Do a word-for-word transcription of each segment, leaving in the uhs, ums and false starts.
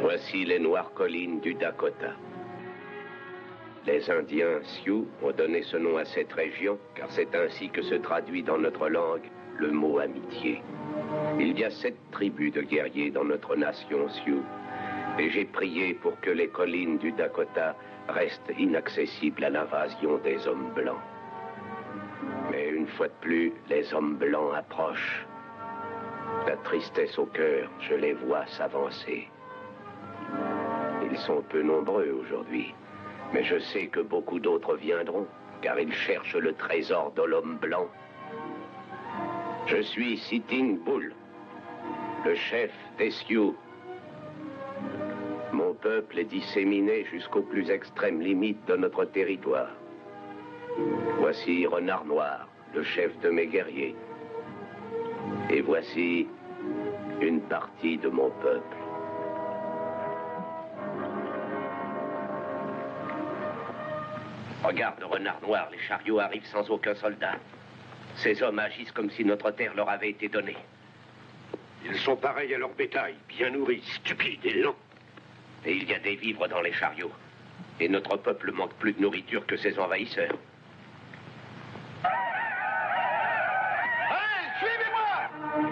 Voici les noires collines du Dakota. Les Indiens Sioux ont donné ce nom à cette région, car c'est ainsi que se traduit dans notre langue le mot amitié. Il y a sept tribus de guerriers dans notre nation Sioux, et j'ai prié pour que les collines du Dakota restent inaccessibles à l'invasion des hommes blancs. Mais une fois de plus, les hommes blancs approchent. La tristesse au cœur, je les vois s'avancer. Ils sont peu nombreux aujourd'hui. Mais je sais que beaucoup d'autres viendront, car ils cherchent le trésor de l'homme blanc. Je suis Sitting Bull, le chef des Sioux. Mon peuple est disséminé jusqu'aux plus extrêmes limites de notre territoire. Voici Renard Noir, le chef de mes guerriers. Et voici une partie de mon peuple. Regarde, Renard Noir, les chariots arrivent sans aucun soldat. Ces hommes agissent comme si notre terre leur avait été donnée. Ils sont pareils à leur bétail, bien nourris, stupides et lents. Et il y a des vivres dans les chariots. Et notre peuple manque plus de nourriture que ses envahisseurs. Allez, suivez-moi!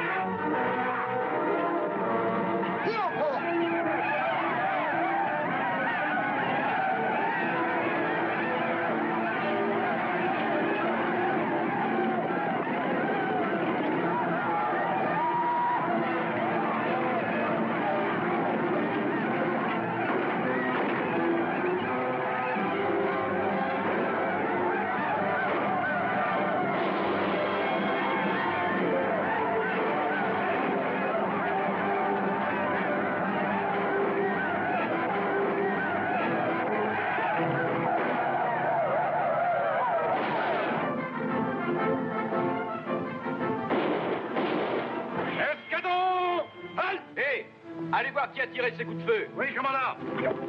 Allez voir qui a tiré ces coups de feu. Oui, commandant.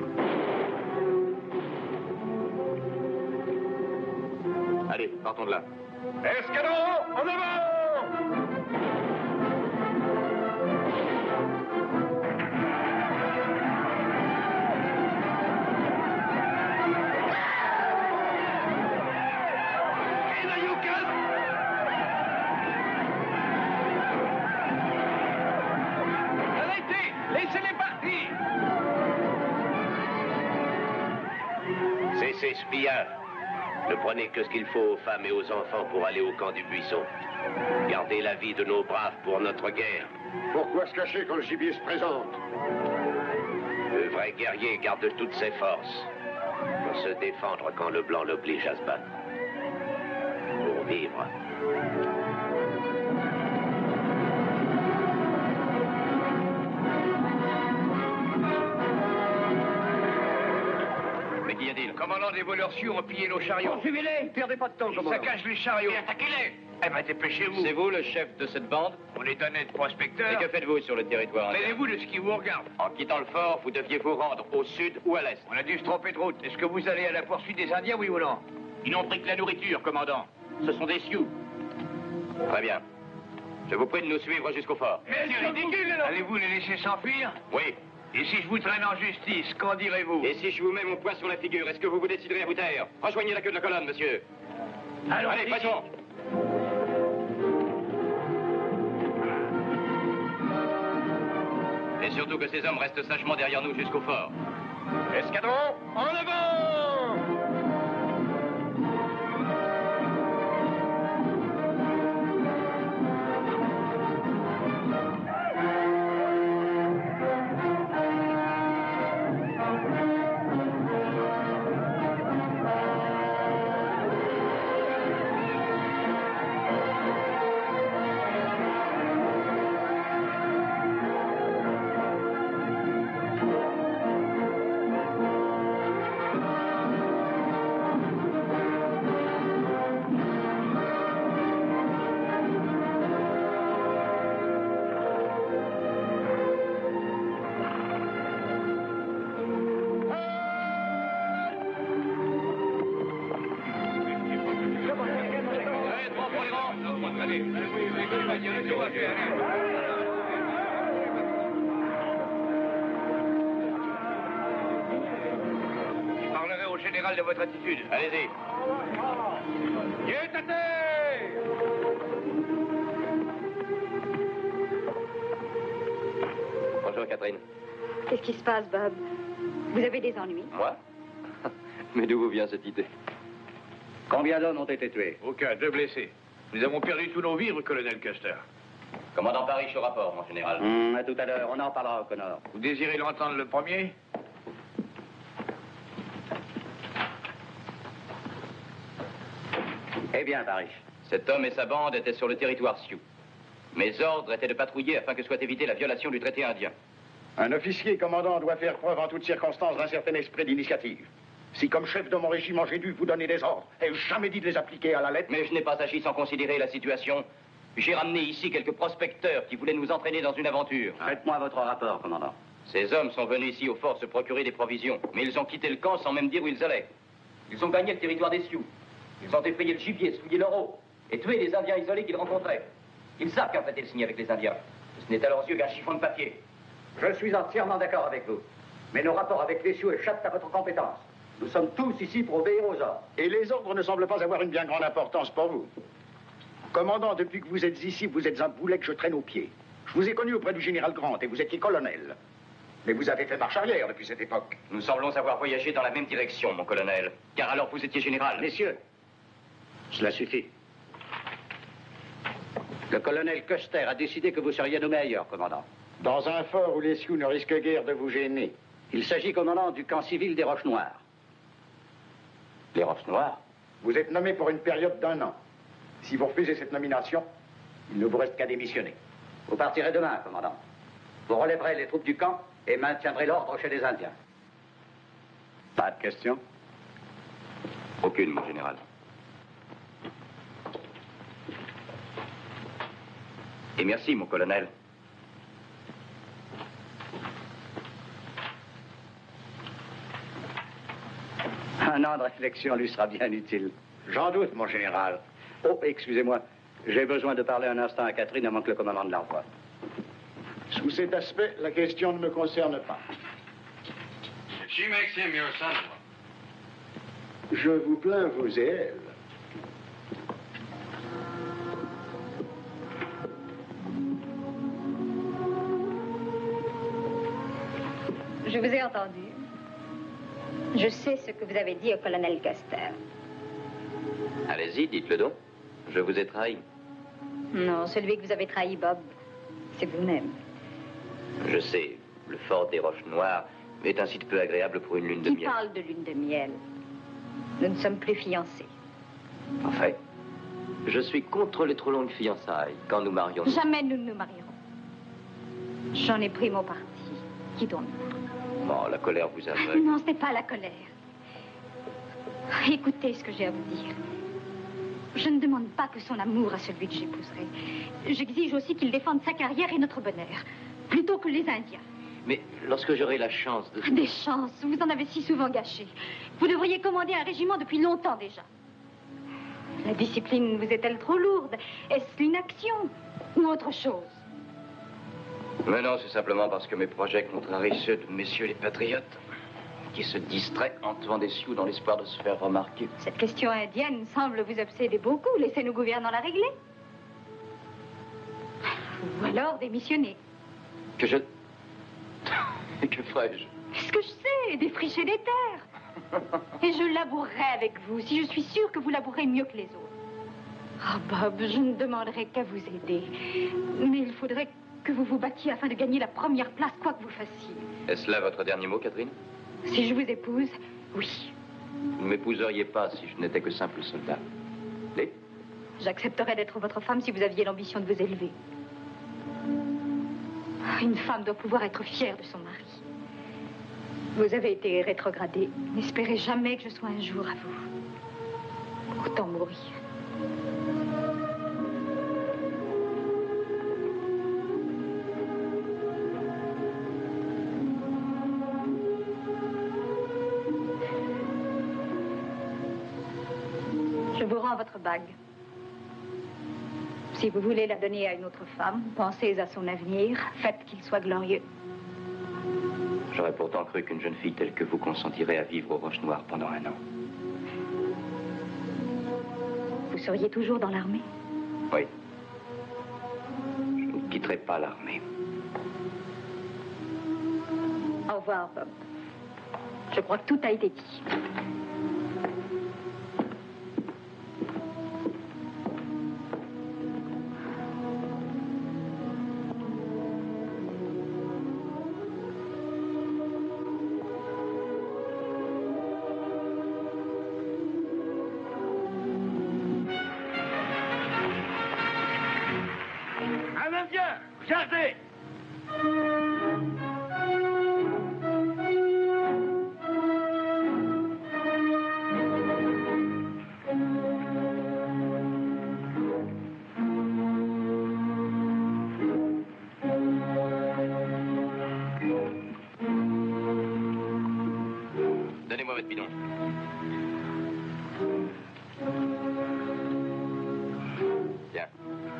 Allez, partons de là. Escadron, en avant! Cessez, spions. Ne prenez que ce qu'il faut aux femmes et aux enfants pour aller au camp du buisson. Gardez la vie de nos braves pour notre guerre. Pourquoi se cacher quand le gibier se présente? Le vrai guerrier garde toutes ses forces pour se défendre quand le blanc l'oblige à se battre. Pour vivre. Le commandant des voleurs Sioux ont pillé nos chariots. Suivez-les, perdez pas de temps, commandant. Saccagent les chariots. Attaquez-les. Eh ben, dépêchez-vous. C'est vous le chef de cette bande? On est honnête prospecteur. Et que faites-vous sur le territoire? Mêlez-vous de ce qui vous regarde. En quittant le fort, vous deviez vous rendre au sud ou à l'est. On a dû se tromper de route. Est-ce que vous allez à la poursuite des Indiens, oui ou non? Ils n'ont pris que la nourriture, commandant. Ce sont des Sioux. Très bien. Je vous prie de nous suivre jusqu'au fort. Mais c'est ridicule, alors. Allez-vous les laisser s'enfuir? Oui. Et si je vous traîne en justice, qu'en direz-vous? Et si je vous mets mon poing sur la figure, est-ce que vous vous déciderez à vous taire? Rejoignez la queue de la colonne, monsieur. Alors, allez, passons. Et surtout que ces hommes restent sagement derrière nous jusqu'au fort. Escadron, en avant! général, de votre attitude. Allez-y. Bonjour, Catherine. Qu'est-ce qui se passe, Bob? Vous avez des ennuis? Moi? Mais d'où vous vient cette idée? Combien d'hommes ont été tués? Aucun, deux blessés. Nous avons perdu tous nos vivres, colonel Custer. Commandant Parrish au rapport, mon général. Hum, à tout à l'heure, on en parlera au Connor. Vous désirez l'entendre le premier? Eh bien, Parrish. Cet homme et sa bande étaient sur le territoire Sioux. Mes ordres étaient de patrouiller afin que soit évitée la violation du traité indien. Un officier commandant doit faire preuve en toutes circonstances d'un certain esprit d'initiative. Si, comme chef de mon régiment, j'ai dû vous donner des ordres, ai-je jamais dit de les appliquer à la lettre? Mais je n'ai pas agi sans considérer la situation. J'ai ramené ici quelques prospecteurs qui voulaient nous entraîner dans une aventure. Faites-moi votre rapport, commandant. Ces hommes sont venus ici au fort se procurer des provisions, mais ils ont quitté le camp sans même dire où ils allaient. Ils ont gagné le territoire des Sioux. Ils ont effrayé le gibier, souillé leur eau, et tué les Indiens isolés qu'ils rencontraient. Ils savent qu'un traité est signé avec les Indiens. Ce n'est à leurs yeux qu'un chiffon de papier. Je suis entièrement d'accord avec vous. Mais nos rapports avec les Sioux échappent à votre compétence. Nous sommes tous ici pour obéir aux ordres. Et les ordres ne semblent pas avoir une bien grande importance pour vous. Commandant, depuis que vous êtes ici, vous êtes un boulet que je traîne aux pieds. Je vous ai connu auprès du général Grant et vous étiez colonel. Mais vous avez fait marche arrière depuis cette époque. Nous semblons avoir voyagé dans la même direction, mon colonel. Car alors vous étiez général. Messieurs, cela suffit. Le colonel Custer a décidé que vous seriez nommé ailleurs, commandant. Dans un fort où les Sioux ne risquent guère de vous gêner. Il s'agit, commandant, du camp civil des Roches Noires. Les Roches Noires? Vous êtes nommé pour une période d'un an. Si vous refusez cette nomination, il ne vous reste qu'à démissionner. Vous partirez demain, commandant. Vous relèverez les troupes du camp et maintiendrez l'ordre chez les Indiens. Pas de questions? Aucune, mon général. Et merci, mon colonel. Un an de réflexion lui sera bien utile. J'en doute, mon général. Oh, excusez-moi. J'ai besoin de parler un instant à Catherine avant que le commandant ne la revoie. Sous cet aspect, la question ne me concerne pas. She makes him your son-in-law. Je vous plains, vous et elle. Je vous ai entendu. Je sais ce que vous avez dit au colonel Custer. Allez-y, dites-le donc. Je vous ai trahi. Non, celui que vous avez trahi, Bob, c'est vous-même. Je sais, le fort des Roches Noires est un site peu agréable pour une lune de Qui miel. parle de lune de miel? Nous ne sommes plus fiancés. En fait, je suis contre les trop longues fiançailles. Quand nous marions... Jamais nous ne nous marierons. J'en ai pris mon parti. Quittons-nous. Bon, la colère vous aveugle. Non, ce n'est pas la colère. Écoutez ce que j'ai à vous dire. Je ne demande pas que son amour à celui que j'épouserai. J'exige aussi qu'il défende sa carrière et notre bonheur, plutôt que les Indiens. Mais lorsque j'aurai la chance de... Des chances, vous en avez si souvent gâché. Vous devriez commander un régiment depuis longtemps déjà. La discipline vous est-elle trop lourde? Est-ce l'inaction ou autre chose? Mais non, c'est simplement parce que mes projets contrarient ceux de messieurs les patriotes, qui se distraient en tuant des Sioux dans l'espoir de se faire remarquer. Cette question indienne semble vous obséder beaucoup. Laissez-nous gouvernants la régler. Ou alors démissionner. Que je... Et que ferais-je? Qu'est-ce que je sais? Défricher des terres. Et je labourerai avec vous, si je suis sûre que vous labourez mieux que les autres. Oh, Bob, je ne demanderai qu'à vous aider. Mais il faudrait que vous vous battiez afin de gagner la première place, quoi que vous fassiez. Est-ce là votre dernier mot, Catherine? Si je vous épouse, oui. Vous ne m'épouseriez pas si je n'étais que simple soldat. Et J'accepterais d'être votre femme si vous aviez l'ambition de vous élever. Une femme doit pouvoir être fière de son mari. Vous avez été rétrogradé. N'espérez jamais que je sois un jour à vous. Autant mourir. Je vous rends votre bague. Si vous voulez la donner à une autre femme, pensez à son avenir, faites qu'il soit glorieux. J'aurais pourtant cru qu'une jeune fille telle que vous consentirait à vivre aux Roches Noires pendant un an. Vous seriez toujours dans l'armée? Oui. Je ne quitterai pas l'armée. Au revoir, Bob. Je crois que tout a été dit. Un Indien, regardez! Donnez-moi votre bidon. Tiens.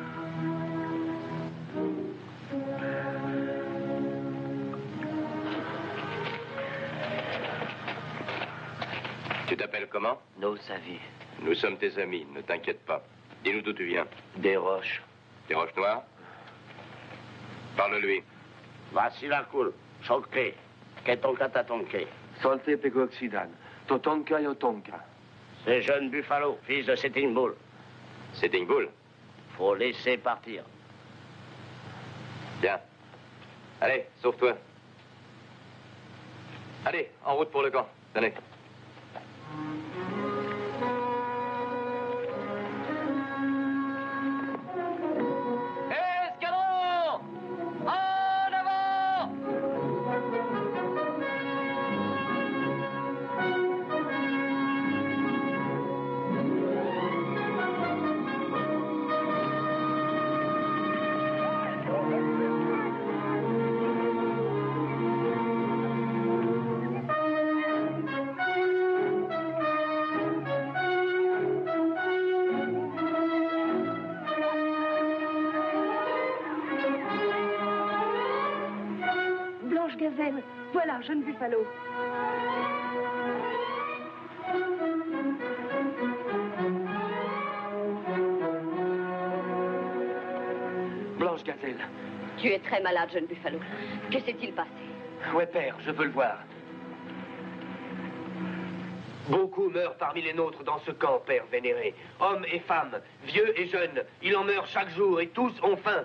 Tu t'appelles comment? Nos saviez. Nous sommes tes amis, ne t'inquiète pas. Dis-nous d'où tu viens. Des roches. Des Roches Noires? Parle-lui. Vasilakul, Choké, Ketonka Tatonke. Solte Pegoxidan. Totonka Yotonka. Ce jeune Buffalo, fils de Sitting Bull. Sitting Bull? Faut laisser partir. Bien. Allez, sauve-toi. Allez, en route pour le camp. Tenez. Escadron! En avant! Blanche Gazelle, voilà, jeune Buffalo. Blanche Gazelle. Tu es très malade, jeune Buffalo. Que s'est-il passé? Ouais, père, je veux le voir. Beaucoup meurent parmi les nôtres dans ce camp, père vénéré. Hommes et femmes, vieux et jeunes. Il en meurt chaque jour et tous ont faim.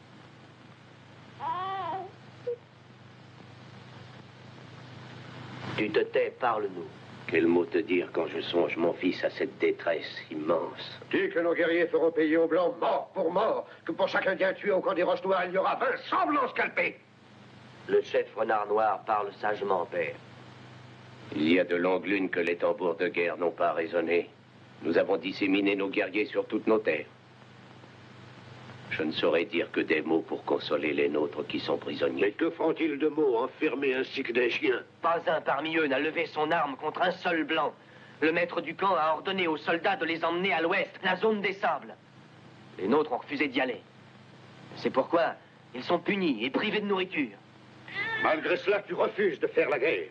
Tu te tais, parle-nous. Quel mot te dire quand je songe, mon fils, à cette détresse immense? Dis que nos guerriers feront payer aux Blancs mort pour mort, que pour chaque Indien tué au camp des Roches Noires, il y aura vingt semblants scalpés. Le chef Renard Noir parle sagement, père. Il y a de longues lunes que les tambours de guerre n'ont pas résonné. Nous avons disséminé nos guerriers sur toutes nos terres. Je ne saurais dire que des mots pour consoler les nôtres qui sont prisonniers. Mais que font-ils de mots enfermés ainsi que des chiens? Pas un parmi eux n'a levé son arme contre un seul blanc. Le maître du camp a ordonné aux soldats de les emmener à l'ouest, la zone des sables. Les nôtres ont refusé d'y aller. C'est pourquoi ils sont punis et privés de nourriture. Malgré cela, tu refuses de faire la guerre.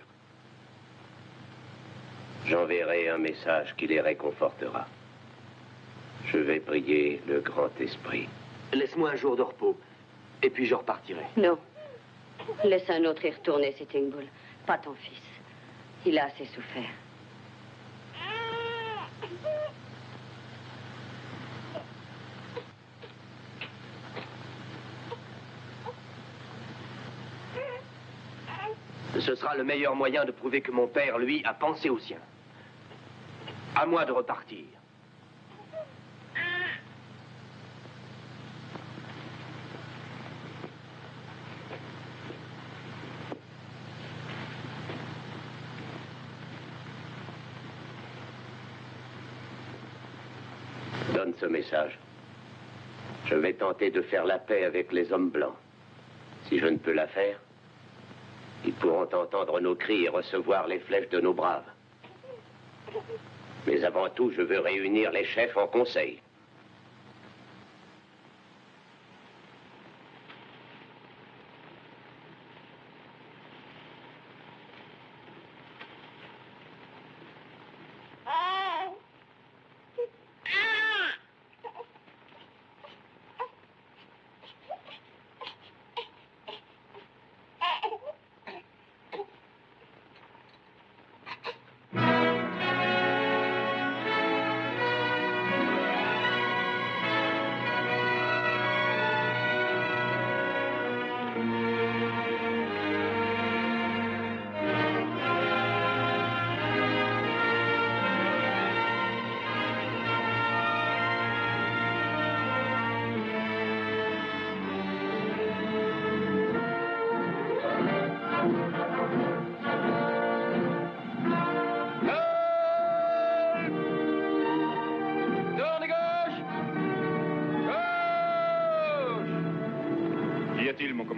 J'enverrai un message qui les réconfortera. Je vais prier le grand esprit. Laisse-moi un jour de repos, et puis je repartirai. Non. Laisse un autre y retourner, Sitting Bull. Pas ton fils. Il a assez souffert. Ce sera le meilleur moyen de prouver que mon père, lui, a pensé au sien. À moi de repartir. Donne ce message. Je vais tenter de faire la paix avec les hommes blancs. Si je ne peux la faire, ils pourront entendre nos cris et recevoir les flèches de nos braves. Mais avant tout, je veux réunir les chefs en conseil.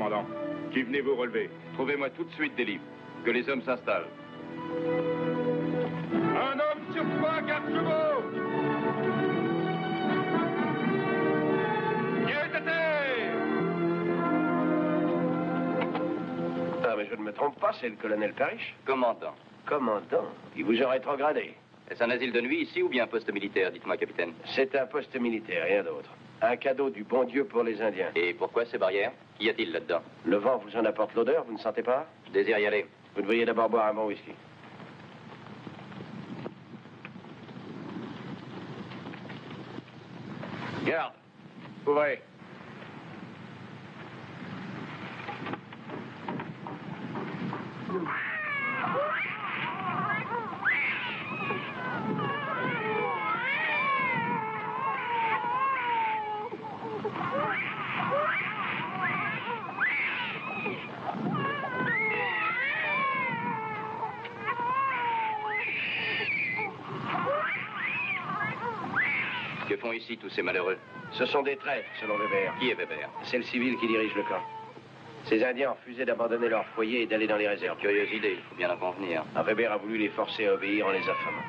commandant. Qui venez vous relever? Trouvez-moi tout de suite des livres. Que les hommes s'installent. Un homme sur trois, quatre chevaux! Pied à terre! Ah, mais je ne me trompe pas, c'est le colonel Parrish. Commandant. Commandant? Il vous a rétrogradé. Est-ce un asile de nuit ici ou bien un poste militaire, dites-moi, capitaine? C'est un poste militaire, rien d'autre. Un cadeau du bon Dieu pour les Indiens. Et pourquoi ces barrières? Qu'y a-t-il là-dedans? Le vent vous en apporte l'odeur, vous ne sentez pas? Je désire y aller. Vous devriez d'abord boire un bon whisky. Garde. Ouvrez. Que font ici tous ces malheureux? Ce sont des traîtres, selon Weber. Qui est Weber? C'est le civil qui dirige le camp. Ces Indiens ont refusé d'abandonner leur foyer et d'aller dans les réserves. Curieuse idée, il faut bien en convenir. Ah, Weber a voulu les forcer à obéir en les affamant.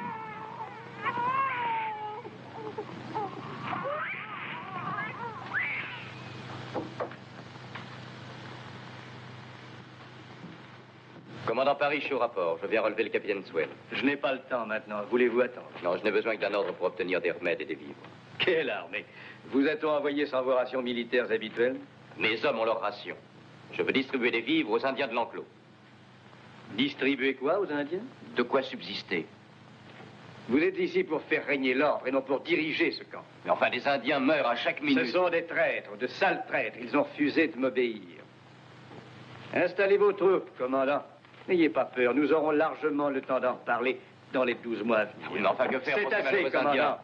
Commandant Parrish au rapport. Je viens relever le capitaine Swell. Je n'ai pas le temps maintenant. Voulez-vous attendre? Non, je n'ai besoin que d'un ordre pour obtenir des remèdes et des vivres. Quelle armée? Vous a-t-on envoyé sans vos rations militaires habituelles? Mes hommes ont leurs rations. Je veux distribuer des vivres aux Indiens de l'enclos. Distribuer quoi aux Indiens? De quoi subsister. Vous êtes ici pour faire régner l'ordre et non pour diriger ce camp. Mais enfin, les Indiens meurent à chaque minute. Ce sont des traîtres, de sales traîtres. Ils ont refusé de m'obéir. Installez vos troupes, commandant. N'ayez pas peur, nous aurons largement le temps d'en reparler dans les douze mois à venir. Oui, mais enfin, que faire C'est pour ces assez, malheureux commandant. Indiens?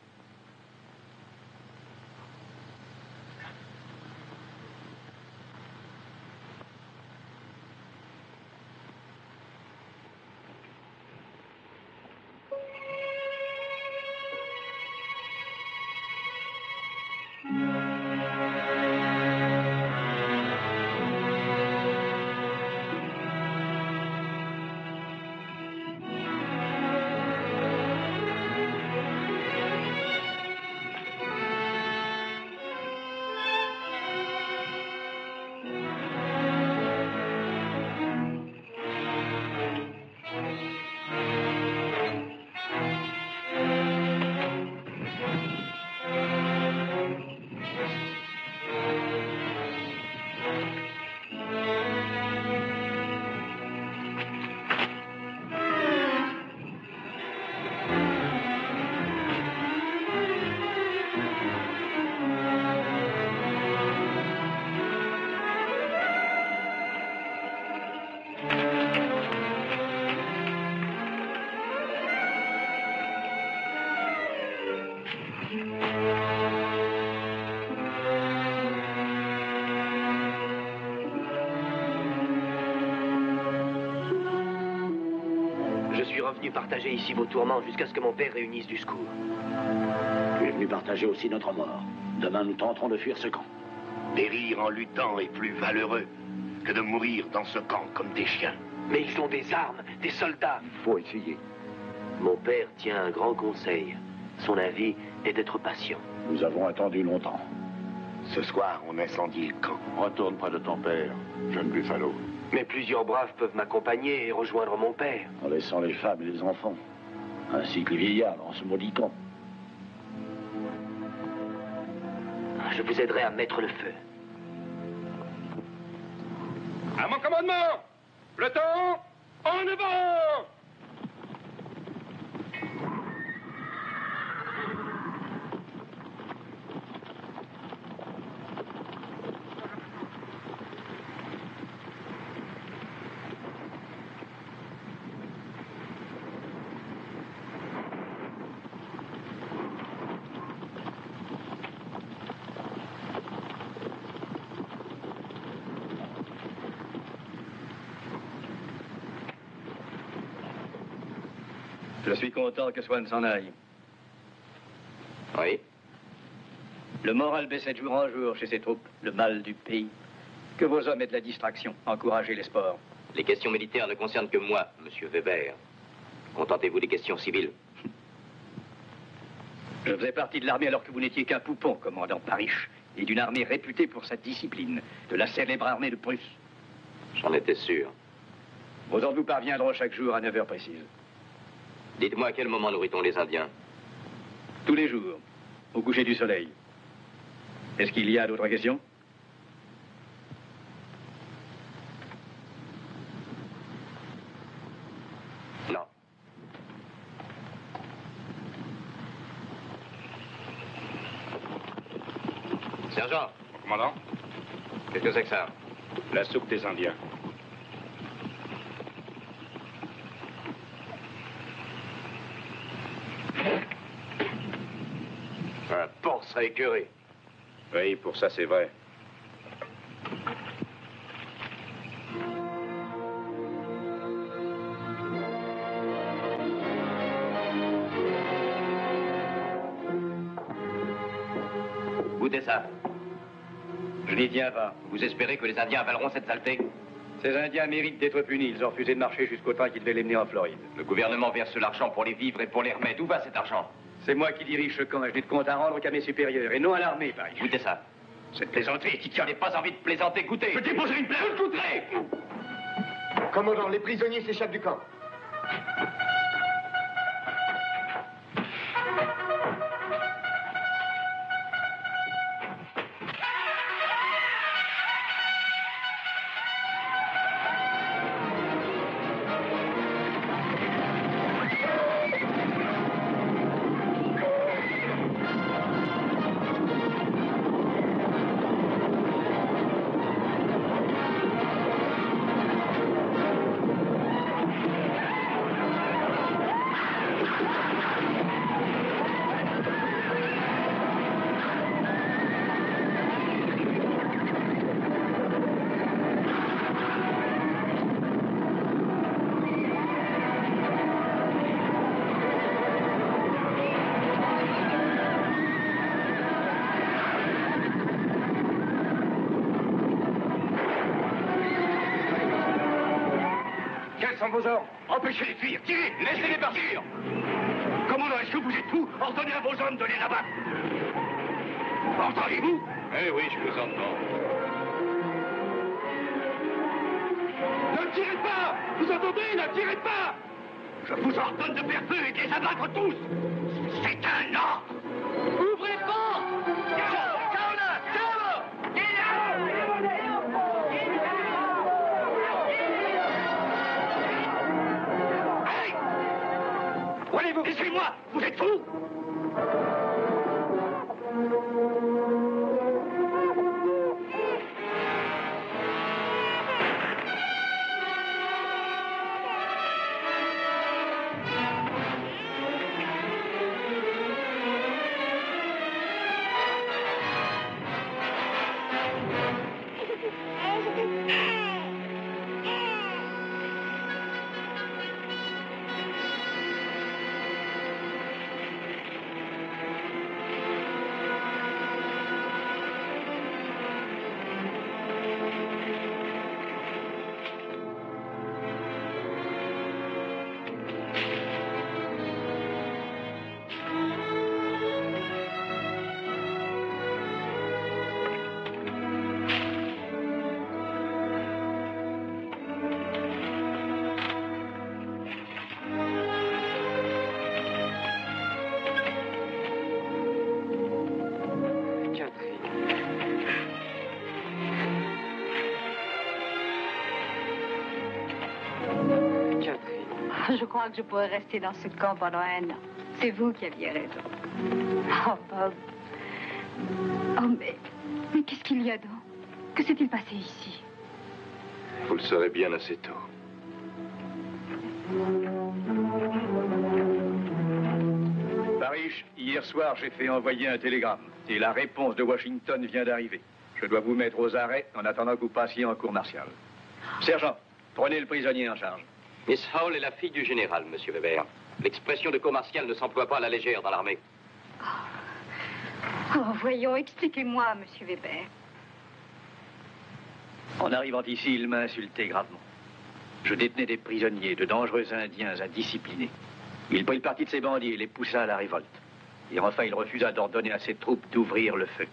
Venu partager ici vos tourments jusqu'à ce que mon père réunisse du secours. Tu es venu partager aussi notre mort. Demain, nous tenterons de fuir ce camp. Périr en luttant est plus valeureux que de mourir dans ce camp comme des chiens. Mais ils ont des armes, des soldats. Il faut essayer. Mon père tient un grand conseil. Son avis est d'être patient. Nous avons attendu longtemps. Ce soir, on incendie le camp. Retourne près de ton père, jeune Buffalo. Mais plusieurs braves peuvent m'accompagner et rejoindre mon père. En laissant les femmes et les enfants, ainsi que les vieillards dans ce maudit camp. Je vous aiderai à mettre le feu. À mon commandement! Peloton, en avant! Je suis content que Swann s'en aille. Oui. Le moral baissait de jour en jour chez ses troupes, le mal du pays. Que vos hommes aient de la distraction, encouragez les sports. Les questions militaires ne concernent que moi, monsieur Weber. Contentez-vous des questions civiles. Je faisais partie de l'armée alors que vous n'étiez qu'un poupon, commandant Parish, et d'une armée réputée pour sa discipline, de la célèbre armée de Prusse. J'en étais sûr. Vos ordres vous parviendront chaque jour à neuf heures précises. Dites-moi à quel moment nourrit-on les Indiens? Tous les jours, au coucher du soleil. Est-ce qu'il y a d'autres questions? Non. Sergent. Commandant? Qu'est-ce que c'est que ça? La soupe des Indiens. Un porc serait écœuré. Oui, pour ça, c'est vrai. Goûtez ça. Je n'y tiens pas. Vous espérez que les Indiens avaleront cette saleté? Ces Indiens méritent d'être punis. Ils ont refusé de marcher jusqu'au train qui devait les mener en Floride. Le gouvernement verse l'argent pour les vivres et pour les remèdes. Où va cet argent? C'est moi qui dirige ce camp et je n'ai de compte à rendre qu'à mes supérieurs, et non à l'armée, Paris. Goûtez ça. Cette plaisanterie est Je n'ai pas envie de plaisanter, goûtez. Je déposerai une plainte. Vous le goûterez. Commandant, les prisonniers s'échappent du camp. Vos ordres. Empêchez-les de fuir. Tirez. Laissez-les partir. Commandant, est-ce que vous êtes fou? Ordonnez à vos hommes de les abattre. Entendez-vous? Eh oui, je vous entends. Ne tirez pas. Vous entendez? Ne tirez pas. Je vous ordonne de faire feu et de les abattre tous. C'est un ordre. Ouvrez pas. Allez-vous, laissez-moi. Vous êtes fous. Je crois que je pourrais rester dans ce camp pendant un an. C'est vous qui aviez raison. Oh, Bob. Oh, mais... Mais qu'est-ce qu'il y a donc? Que s'est-il passé ici? Vous le saurez bien assez tôt. Parish, hier soir, j'ai fait envoyer un télégramme. Et la réponse de Washington vient d'arriver. Je dois vous mettre aux arrêts en attendant que vous passiez en cour martiale. Sergent, prenez le prisonnier en charge. Miss Hall est la fille du général, monsieur Weber. L'expression de cour martiale ne s'emploie pas à la légère dans l'armée. Oh, voyons, expliquez-moi, monsieur Weber. En arrivant ici, il m'a insulté gravement. Je détenais des prisonniers, de dangereux Indiens indisciplinés. Il prit le parti de ces bandits et les poussa à la révolte. Et enfin, il refusa d'ordonner à ses troupes d'ouvrir le feu.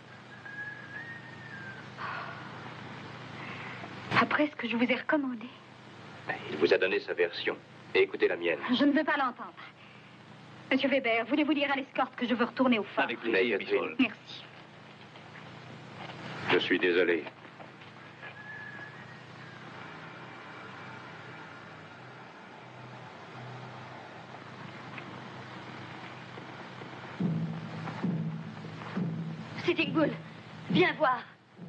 Après ce que je vous ai recommandé. Il vous a donné sa version. Et écoutez la mienne. Je ne veux pas l'entendre. Monsieur Weber, voulez-vous dire à l'escorte que je veux retourner au fort? Avec plaisir, Miss Hall. Merci. Je suis désolé. Sitting Bull, viens voir.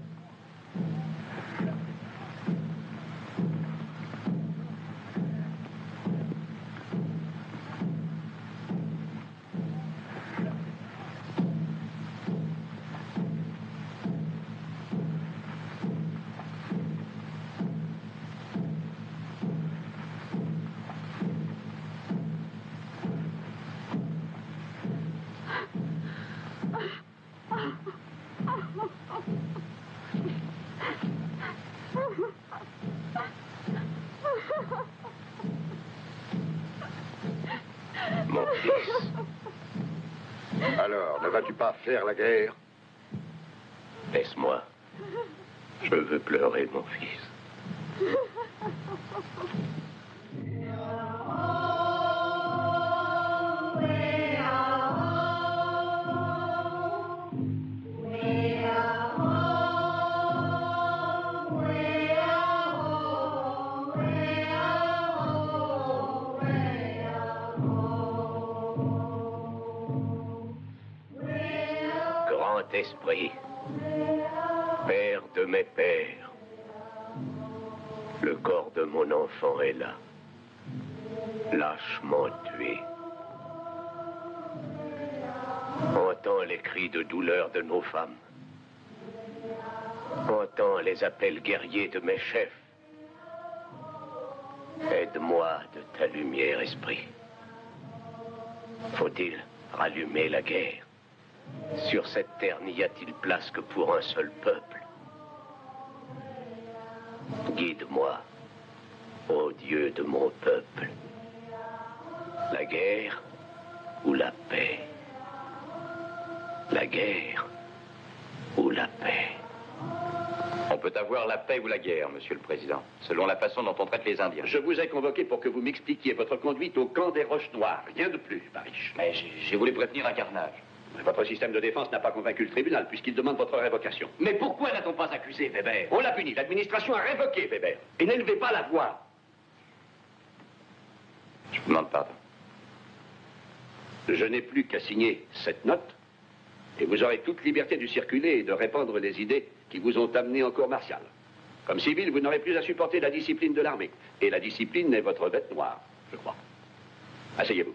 Mon fils. Alors, ne vas-tu pas faire la guerre? Laisse-moi. Je veux pleurer, mon fils. Esprit, père de mes pères, le corps de mon enfant est là, lâchement tué. Entends les cris de douleur de nos femmes, entends les appels guerriers de mes chefs. Aide-moi de ta lumière, esprit. Faut-il rallumer la guerre? Sur cette terre, n'y a-t-il place que pour un seul peuple? Guide-moi, ô Dieu de mon peuple. La guerre ou la paix? La guerre ou la paix? On peut avoir la paix ou la guerre, Monsieur le Président, selon la façon dont on traite les Indiens. Je vous ai convoqué pour que vous m'expliquiez votre conduite au camp des Roches Noires. Rien de plus, Parrish. Mais j'ai voulu prévenir un carnage. Votre système de défense n'a pas convaincu le tribunal, puisqu'il demande votre révocation. Mais pourquoi n'a-t-on pas accusé Weber? On l'a puni. L'administration a révoqué Weber. Et n'élevez pas la voix. Je vous demande pardon. Je n'ai plus qu'à signer cette note, et vous aurez toute liberté de circuler et de répandre les idées qui vous ont amené en cour martiale. Comme civil, vous n'aurez plus à supporter la discipline de l'armée. Et la discipline est votre bête noire, je crois. Asseyez-vous.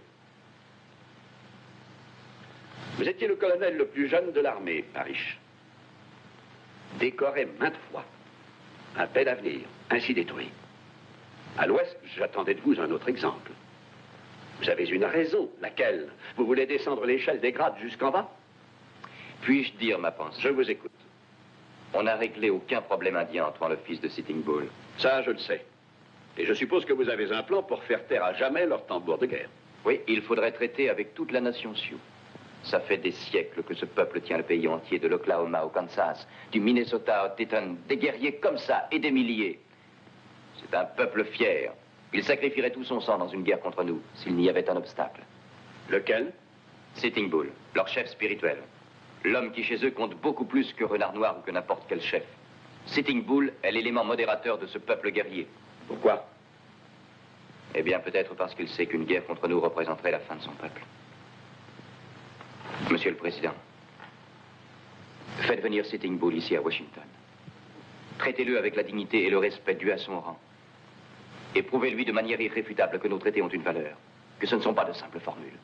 Vous étiez le colonel le plus jeune de l'armée, Parrish. Décoré maintes fois. Un bel avenir, ainsi détruit. À l'ouest, j'attendais de vous un autre exemple. Vous avez une raison, laquelle? Vous voulez descendre l'échelle des grades jusqu'en bas? Puis-je dire ma pensée? Je vous écoute. On n'a réglé aucun problème indien entre le fils de Sitting Bull. Ça, je le sais. Et je suppose que vous avez un plan pour faire taire à jamais leur tambour de guerre. Oui, il faudrait traiter avec toute la nation Sioux. Ça fait des siècles que ce peuple tient le pays entier, de l'Oklahoma au Kansas, du Minnesota au Teton, des guerriers comme ça et des milliers. C'est un peuple fier. Il sacrifierait tout son sang dans une guerre contre nous, s'il n'y avait un obstacle. Lequel? Sitting Bull, leur chef spirituel. L'homme qui chez eux compte beaucoup plus que Renard Noir ou que n'importe quel chef. Sitting Bull est l'élément modérateur de ce peuple guerrier. Pourquoi? Eh bien, peut-être parce qu'il sait qu'une guerre contre nous représenterait la fin de son peuple. Monsieur le Président, faites venir Sitting Bull ici à Washington. Traitez-le avec la dignité et le respect dû à son rang. Et prouvez-lui de manière irréfutable que nos traités ont une valeur, que ce ne sont pas de simples formules.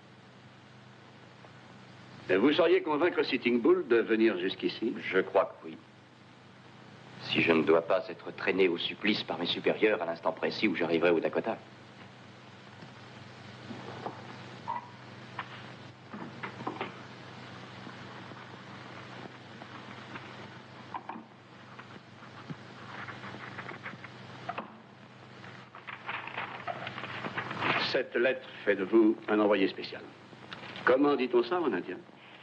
Vous sauriez convaincre Sitting Bull de venir jusqu'ici? Je crois que oui. Si je ne dois pas être traîné au supplice par mes supérieurs à l'instant précis où j'arriverai au Dakota. Cette lettre fait de vous un envoyé spécial. Comment dit-on ça en indien?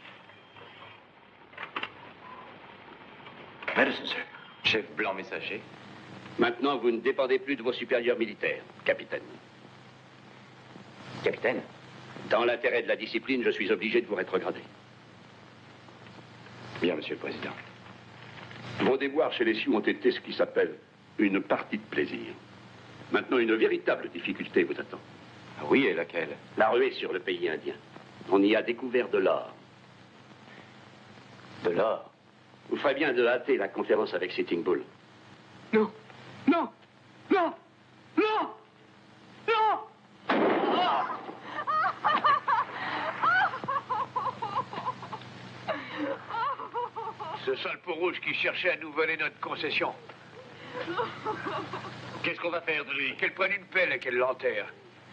Medicine, sir. Chef blanc messager. Maintenant, vous ne dépendez plus de vos supérieurs militaires, capitaine. Capitaine? Dans l'intérêt de la discipline, je suis obligé de vous rétrograder. Bien, monsieur le président. Vos déboires chez les Sioux ont été ce qui s'appelle une partie de plaisir. Maintenant, une véritable difficulté vous attend. Oui, et laquelle? La ruée sur le pays indien. On y a découvert de l'or. De l'or? Vous ferez bien de hâter la conférence avec Sitting Bull. Non, non, non, non, non. Ce sale peau rouge qui cherchait à nous voler notre concession. Qu'est-ce qu'on va faire de lui? Qu'elle prenne une pelle et qu'elle l'enterre.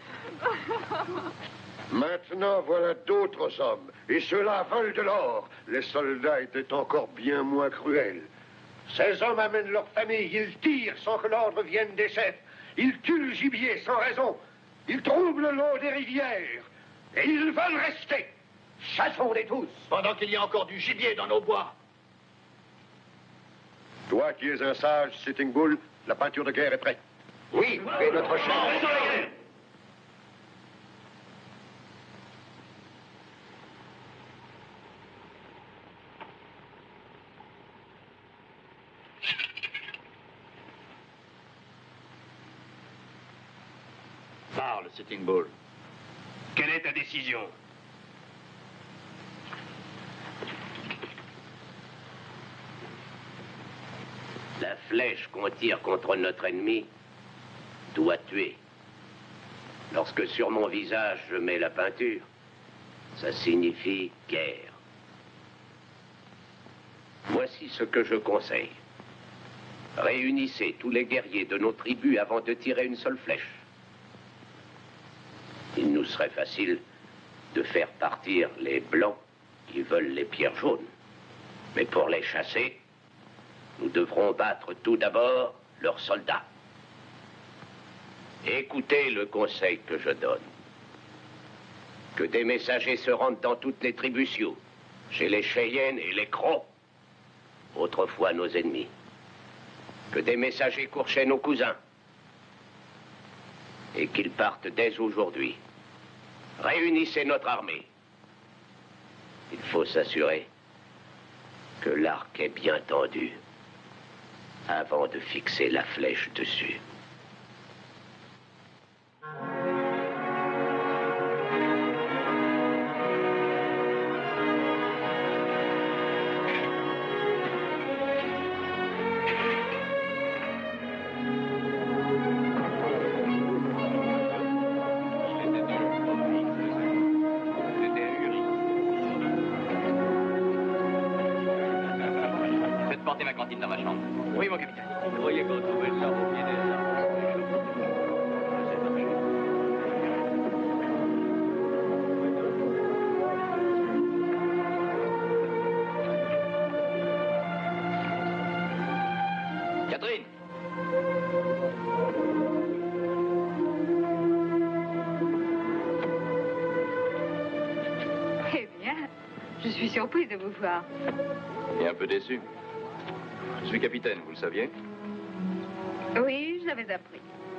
Maintenant, voilà d'autres hommes. Et ceux-là volent de l'or. Les soldats étaient encore bien moins cruels. Ces hommes amènent leur famille. Ils tirent sans que l'ordre vienne des chefs. Ils tuent le gibier sans raison. Ils troublent l'eau des rivières. Et ils veulent rester. Chassons-les tous. Pendant qu'il y a encore du gibier dans nos bois. Toi qui es un sage, Sitting Bull, la peinture de guerre est prête. Oui, et notre chef. Parle, Sitting Bull. Quelle est ta décision? La flèche qu'on tire contre notre ennemi doit tuer. Lorsque sur mon visage je mets la peinture, ça signifie guerre. Voici ce que je conseille. Réunissez tous les guerriers de nos tribus avant de tirer une seule flèche. Il nous serait facile de faire partir les blancs qui veulent les pierres jaunes. Mais pour les chasser, nous devrons battre tout d'abord leurs soldats. Écoutez le conseil que je donne. Que des messagers se rendent dans toutes les tribus Sioux, chez les Cheyennes et les Crocs, autrefois nos ennemis. Que des messagers courent chez nos cousins. Et qu'ils partent dès aujourd'hui. Réunissez notre armée. Il faut s'assurer que l'arc est bien tendu avant de fixer la flèche dessus. Oui, mon capitaine. Vous croyez qu'on trouvait le l'arbre au pied des arbres? Catherine! Eh bien, je suis surprise de vous voir. Et un peu déçu. Je suis capitaine, vous le saviez? Oui, je l'avais appris.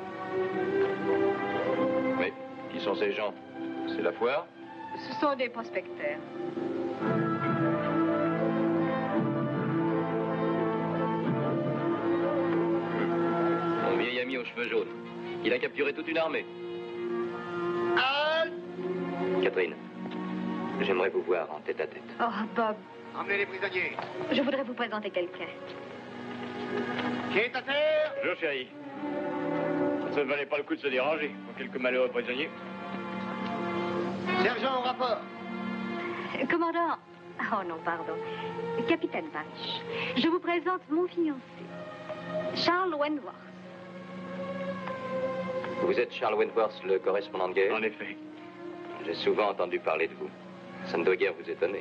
Mais qui sont ces gens? C'est la foire? Ce sont des prospecteurs. Mon vieil ami aux cheveux jaunes. Il a capturé toute une armée. Catherine, j'aimerais vous voir en tête à tête. Oh, Bob, Emmenez les prisonniers. je voudrais vous présenter quelqu'un. Qui est à terre? Bonjour, chérie. Ça ne valait pas le coup de se déranger pour quelques malheureux prisonniers. Sergent au rapport. Commandant... Oh non, pardon. Capitaine Parrish. Je vous présente mon fiancé, Charles Wentworth. Vous êtes Charles Wentworth, le correspondant de guerre? En effet. J'ai souvent entendu parler de vous. Ça ne doit guère vous étonner.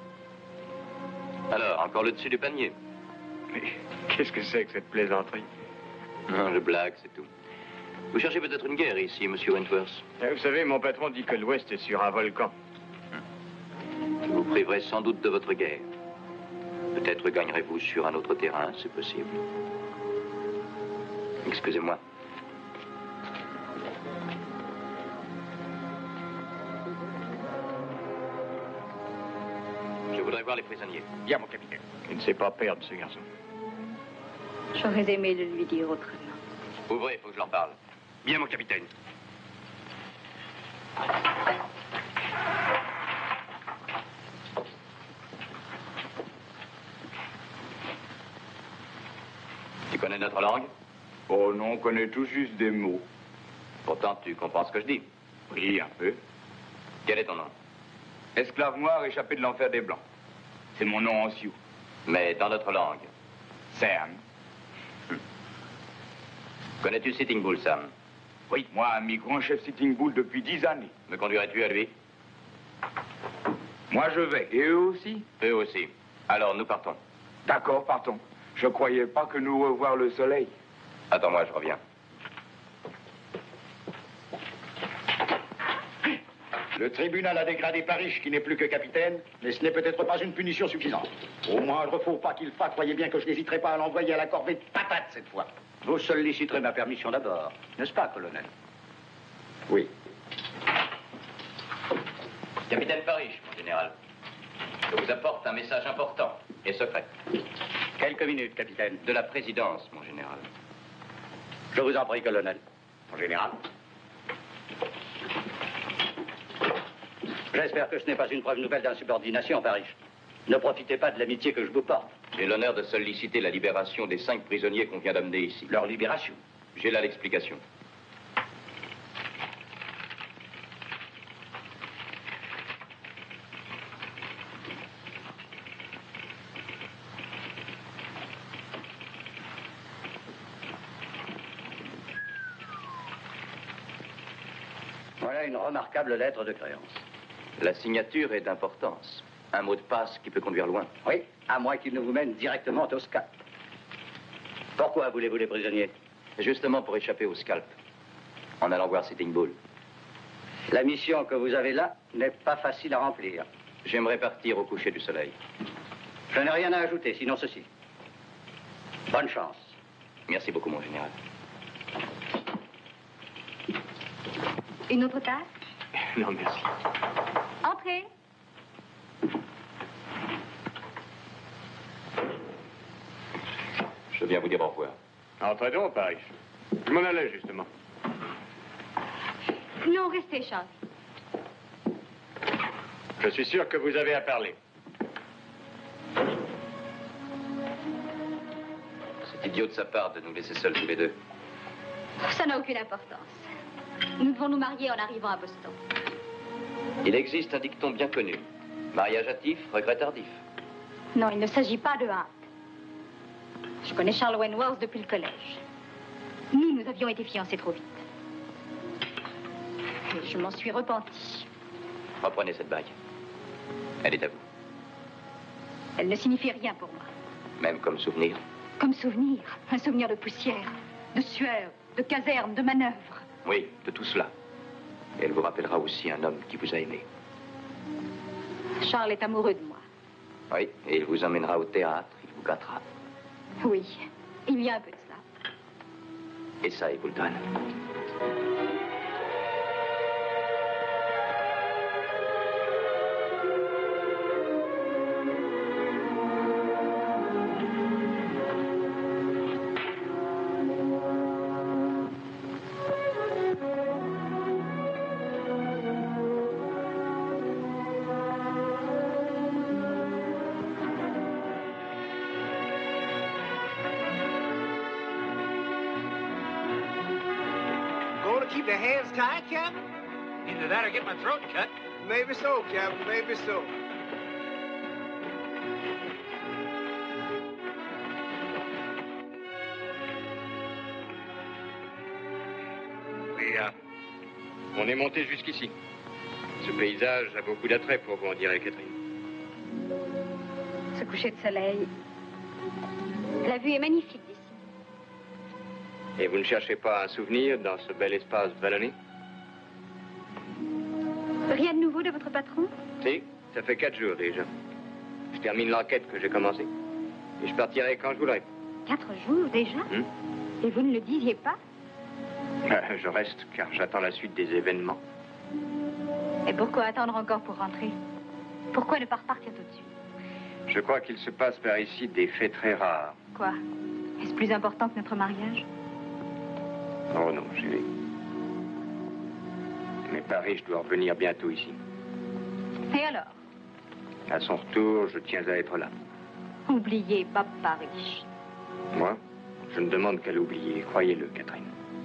Alors, encore le dessus du panier? Mais qu'est-ce que c'est que cette plaisanterie? Non, je blague, c'est tout. Vous cherchez peut-être une guerre ici, monsieur Wentworth. Vous savez, mon patron dit que l'Ouest est sur un volcan. Je vous priverai sans doute de votre guerre. Peut-être gagnerez-vous sur un autre terrain, c'est possible. Excusez-moi. Je voudrais voir les prisonniers. Bien, mon capitaine. Il ne sait pas perdre, ce garçon. J'aurais aimé le lui dire autrement. Ouvrez, il faut que je leur parle. Bien, mon capitaine. Tu connais notre langue? Oh non, on connaît tout juste des mots. Pourtant, tu comprends ce que je dis. Oui, un peu. Quel est ton nom? Esclave noir échappé de l'enfer des Blancs. C'est mon nom en sioux. Mais dans notre langue. Sam. Connais-tu Sitting Bull, Sam? Oui, moi, ami grand chef Sitting Bull depuis dix années. Me conduirais-tu à lui? Moi, je vais. Et eux aussi? Eux aussi. Alors, nous partons. D'accord, partons. Je croyais pas que nous revoir le soleil. Attends-moi, je reviens. Le tribunal a dégradé Parrish, qui n'est plus que capitaine, mais ce n'est peut-être pas une punition suffisante. Au moindre faux pas qu'il fasse, croyez bien que je n'hésiterai pas à l'envoyer à la corvée de patates cette fois. Vous solliciterez ma permission d'abord, n'est-ce pas, colonel? Oui. Capitaine Parrish, mon général. Je vous apporte un message important et secret. Quelques minutes, capitaine. De la présidence, mon général. Je vous en prie, colonel. Mon général. J'espère que ce n'est pas une preuve nouvelle d'insubordination, Parrish. Ne profitez pas de l'amitié que je vous porte. J'ai l'honneur de solliciter la libération des cinq prisonniers qu'on vient d'amener ici. Leur libération? J'ai là l'explication. Voilà une remarquable lettre de créance. La signature est d'importance. Un mot de passe qui peut conduire loin. Oui, à moins qu'il ne vous mène directement au scalp. Pourquoi voulez-vous les prisonniers? Justement pour échapper au scalp. En allant voir Sitting Bull. La mission que vous avez là n'est pas facile à remplir. J'aimerais partir au coucher du soleil. Je n'ai rien à ajouter, sinon ceci. Bonne chance. Merci beaucoup, mon général. Une autre tasse? Non, merci. Entrez. Je viens vous dire au revoir. Entrez donc, Parrish. Je m'en allais, justement. Non, restez, Charles. Je suis sûr que vous avez à parler. C'est idiot de sa part de nous laisser seuls tous les deux. Ça n'a aucune importance. Nous devons nous marier en arrivant à Boston. Il existe un dicton bien connu. Mariage hâtif, regret tardif. Non, il ne s'agit pas de hâte. Je connais Charles Wentworth depuis le collège. Nous, nous avions été fiancés trop vite. Et je m'en suis repentie. Reprenez cette bague. Elle est à vous. Elle ne signifie rien pour moi. Même comme souvenir. Comme souvenir. Un souvenir de poussière, de sueur, de caserne, de manœuvre. Oui, de tout cela. Et elle vous rappellera aussi un homme qui vous a aimé. Charles est amoureux de moi. Oui, et il vous emmènera au théâtre, il vous gâtera. Oui, il y a un peu de cela. Et ça, il vous le donne. Keep the hands tied, Captain? Either that or get my throat cut. Maybe so, Captain, maybe so. Oui, hein. On est monté jusqu'ici. Ce paysage a beaucoup d'attrait pour vous, on dirait, Catherine. Ce coucher de soleil. La vue est magnifique d'ici. Et vous ne cherchez pas un souvenir dans ce bel espace vallonné? Rien de nouveau de votre patron? Si, ça fait quatre jours déjà. Je termine l'enquête que j'ai commencée. Et je partirai quand je voudrai. Quatre jours déjà? Hmm? Et vous ne le disiez pas? Euh, je reste car j'attends la suite des événements. Et pourquoi attendre encore pour rentrer? Pourquoi ne pas repartir tout de suite? Je crois qu'il se passe par ici des faits très rares. Quoi? Est-ce plus important que notre mariage? Oh non, chérie. Mais Paris, je dois revenir bientôt ici. Et alors? À son retour, je tiens à être là. Oubliez pas Paris. Moi, je ne demande qu'à l'oublier, croyez-le, Catherine.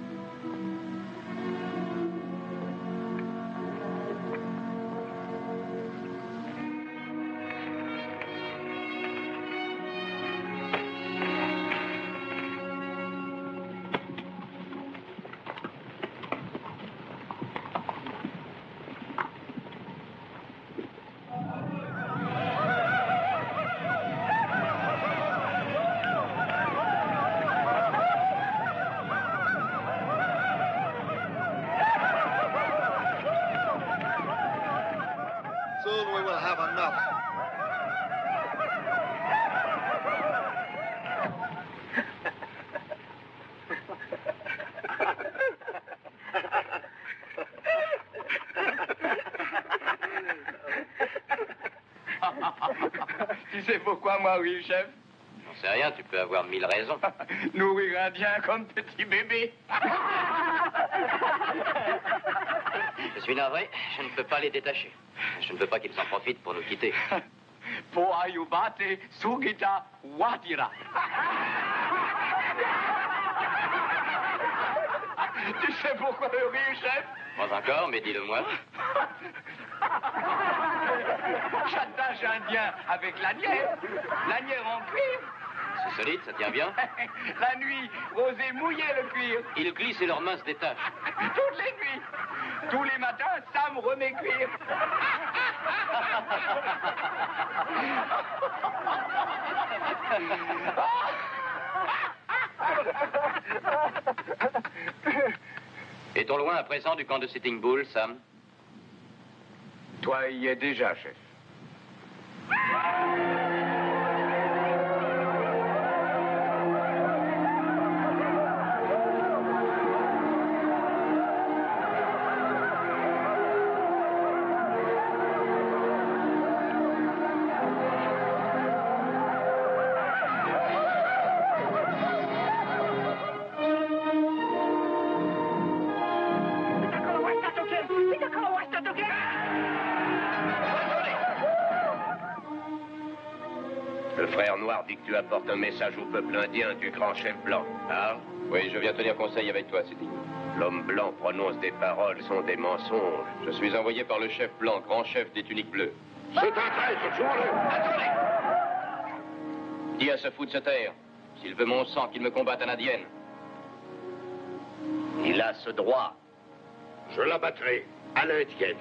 Soon we will have enough. Tu sais pourquoi moi, oui, chef? J'en sais rien, tu peux avoir mille raisons. Nourrir un indien comme petit bébé. Je suis navré, je ne peux pas les détacher. Je ne veux pas qu'ils en profitent pour nous quitter. Po ayubate sugita watira. Tu sais pourquoi le rire, chef? Pas encore, mais dis-le-moi. Chantage indien avec lanière. Lanière en cuir. C'est solide, ça tient bien. La nuit, Rosé mouillait le cuir. Ils glissent et leurs mains se détachent. Toutes les nuits. Tous les matins, Sam remet cuir. Est-on loin à présent du camp de Sitting Bull, Sam? Toi y es déjà, chef. Le frère noir dit que tu apportes un message au peuple indien du grand chef blanc. Parle. Oui, je viens tenir conseil avec toi, Sitting. L'homme blanc prononce des paroles, sont des mensonges. Je suis envoyé par le chef blanc, grand chef des tuniques bleues. C'est un traître, jouons-le. Attendez! Dis à ce fou de se taire. S'il veut mon sang, qu'il me combatte en indienne. Il a ce droit. Je l'abattrai à l'indienne.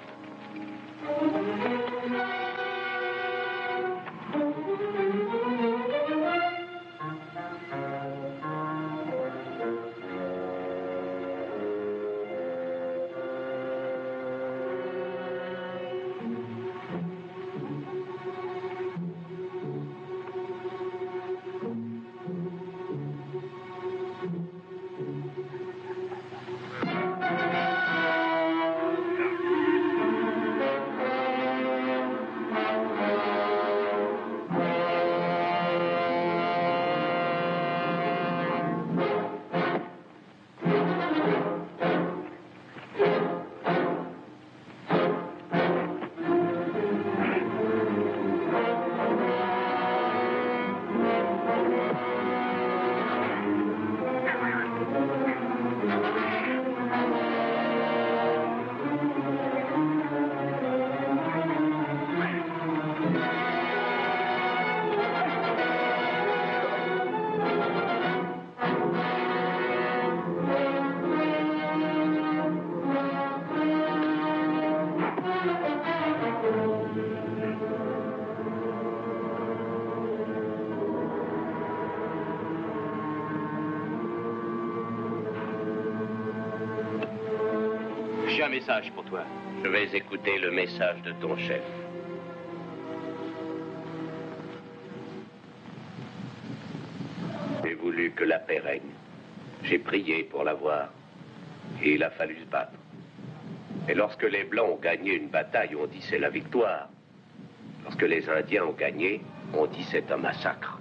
message pour toi. Je vais écouter le message de ton chef. J'ai voulu que la paix règne. J'ai prié pour l'avoir. Et il a fallu se battre. Et lorsque les Blancs ont gagné une bataille, on dit c'est la victoire. Lorsque les Indiens ont gagné, on dit c'est un massacre.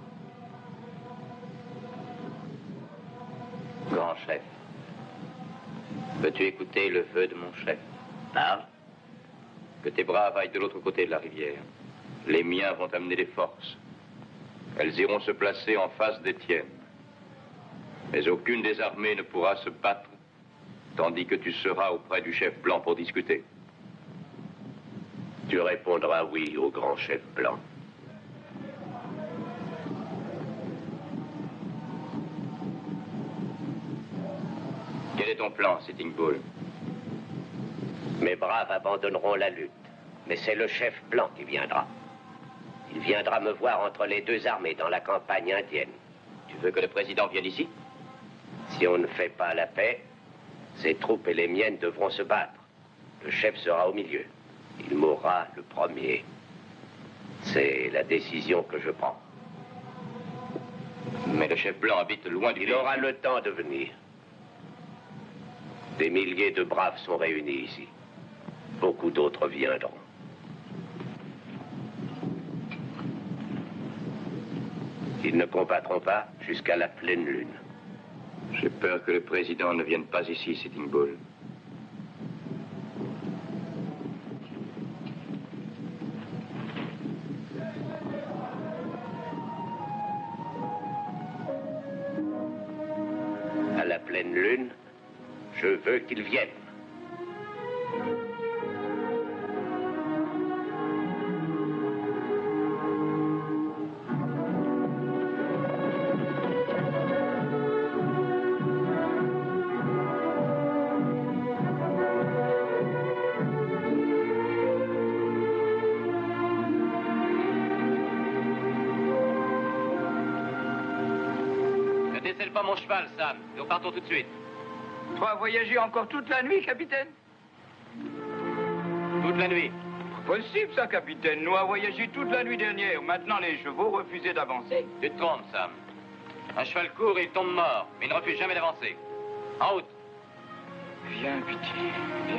Grand chef, veux-tu écouter le vœu de mon chef? Parle. Que tes braves aillent de l'autre côté de la rivière. Les miens vont amener des forces. Elles iront se placer en face d'Étienne. Mais aucune des armées ne pourra se battre, tandis que tu seras auprès du chef blanc pour discuter. Tu répondras oui au grand chef blanc. Quel est ton plan, Sitting Bull? Mes braves abandonneront la lutte, mais c'est le chef blanc qui viendra. Il viendra me voir entre les deux armées dans la campagne indienne. Tu veux que le président vienne ici? Si on ne fait pas la paix, ses troupes et les miennes devront se battre. Le chef sera au milieu. Il mourra le premier. C'est la décision que je prends. Mais le chef blanc habite loin du Il pays. aura le temps de venir. Des milliers de braves sont réunis ici. Beaucoup d'autres viendront. Ils ne combattront pas jusqu'à la pleine lune. J'ai peur que le président ne vienne pas ici, Sitting Bull. À la pleine lune, je veux qu'ils viennent. Ne décèle pas mon cheval, Sam. Nous partons tout de suite. Tu vas voyager encore toute la nuit, capitaine? Toute la nuit. Possible, ça, capitaine. Nous avons voyagé toute la nuit dernière. Maintenant, les chevaux refusaient d'avancer. Tu te trompes, Sam. Un cheval court et il tombe mort, mais il ne refuse jamais d'avancer. En route. Viens, pitié, viens.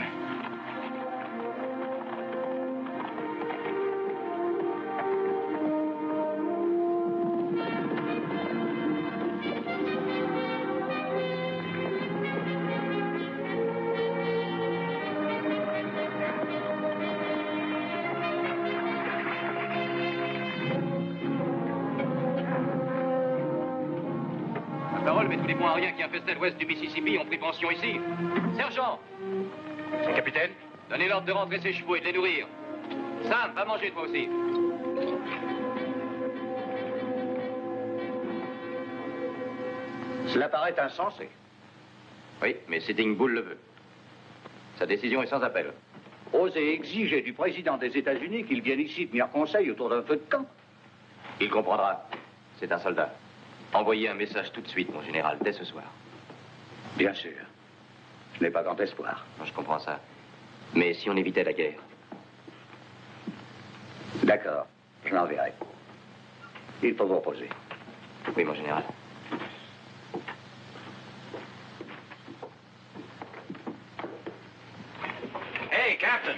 Parole, mais tous les points aériens qui infestaient l'ouest du Mississippi ont pris pension ici. Sergent! C'est capitaine? Donnez l'ordre de rentrer ses chevaux et de les nourrir. Sam, va manger toi aussi. Cela paraît insensé. Oui, mais Sitting Bull le veut. Sa décision est sans appel. Oser exiger du président des États-Unis qu'il vienne ici tenir conseil autour d'un feu de camp. Il comprendra. C'est un soldat. Envoyez un message tout de suite, mon général, dès ce soir. Bien sûr. Je n'ai pas grand espoir. Non, je comprends ça. Mais si on évitait la guerre? D'accord, je l'enverrai. Il faut vous reposer. Oui, mon général. Hey, Captain!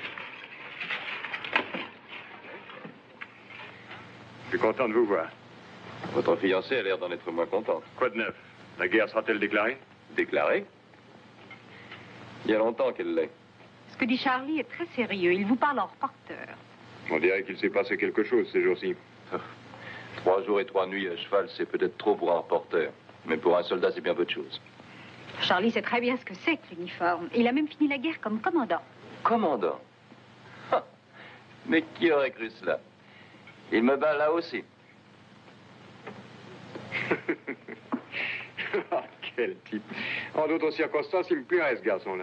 Je suis content de vous voir. Votre fiancée a l'air d'en être moins contente. Quoi de neuf? La guerre sera-t-elle déclarée? Déclarée? Il y a longtemps qu'elle l'est. Ce que dit Charlie est très sérieux. Il vous parle en reporter. On dirait qu'il s'est passé quelque chose ces jours-ci. Trois jours et trois nuits à cheval, c'est peut-être trop pour un reporter. Mais pour un soldat, c'est bien peu de choses. Charlie sait très bien ce que c'est que l'uniforme. Il a même fini la guerre comme commandant. Commandant? Ah, mais qui aurait cru cela? Il me bat là aussi. Ah, quel type. En d'autres circonstances, il me plairait, ce garçon-là.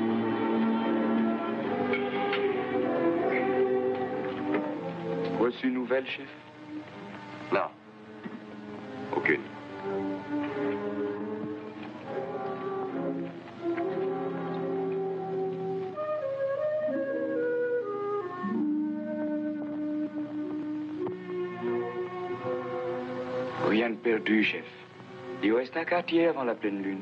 Voici une nouvelles, chef? Non. Aucune. Rien de perdu, chef. Il reste un quartier avant la pleine lune.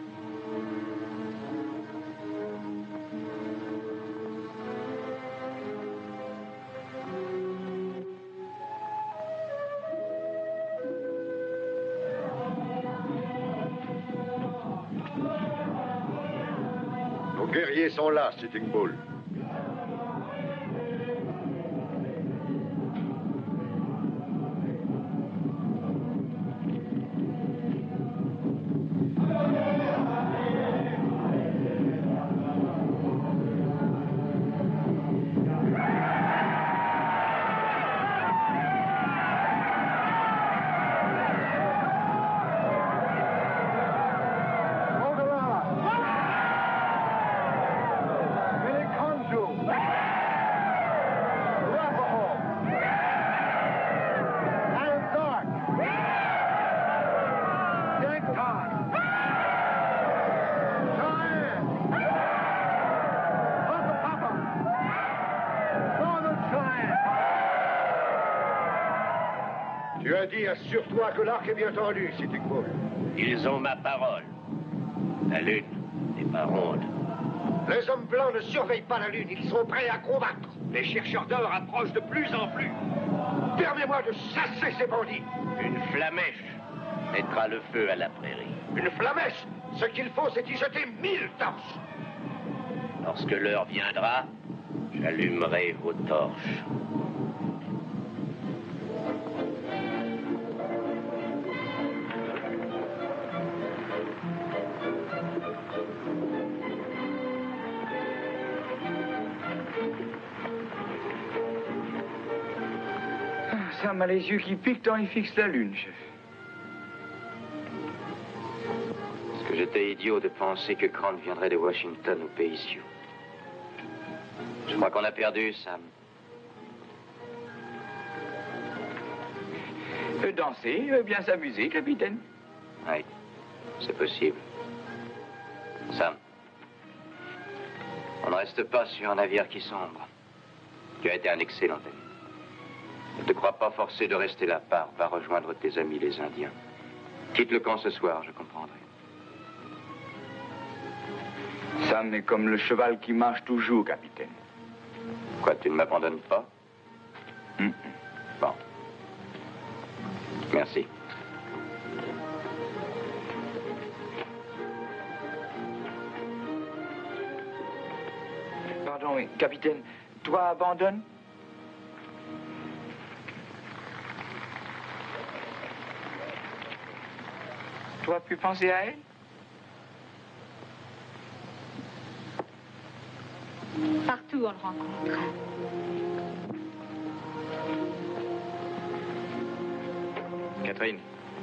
Nos guerriers sont là, Sitting Bull. Tu as dit, assure-toi que l'arc est bien tendu, Sitting Bull. Ils ont ma parole. La lune n'est pas ronde. Les hommes blancs ne surveillent pas la lune, ils sont prêts à combattre. Les chercheurs d'or approchent de plus en plus. Permets-moi de chasser ces bandits. Une flamèche mettra le feu à la prairie. Une flamèche? Ce qu'il faut, c'est y jeter mille torches. Lorsque l'heure viendra, j'allumerai vos torches. Sam a les yeux qui piquent tant il fixe la lune, chef. Est-ce que j'étais idiot de penser que Grant viendrait de Washington au pays Sioux? Je crois qu'on a perdu, Sam. Euh, danser, euh, bien s'amuser, capitaine. Oui, c'est possible. Sam, on ne reste pas sur un navire qui sombre. Tu as été un excellent ami. Ne te crois pas forcé de rester là-bas. Va rejoindre tes amis les Indiens. Quitte le camp ce soir, je comprendrai. Sam est comme le cheval qui marche toujours, capitaine. Quoi, tu ne m'abandonnes pas? Mm. Bon. Merci. Pardon, oui, capitaine, toi abandonne? Tu as pu penser à elle? Partout, on le rencontre. Catherine,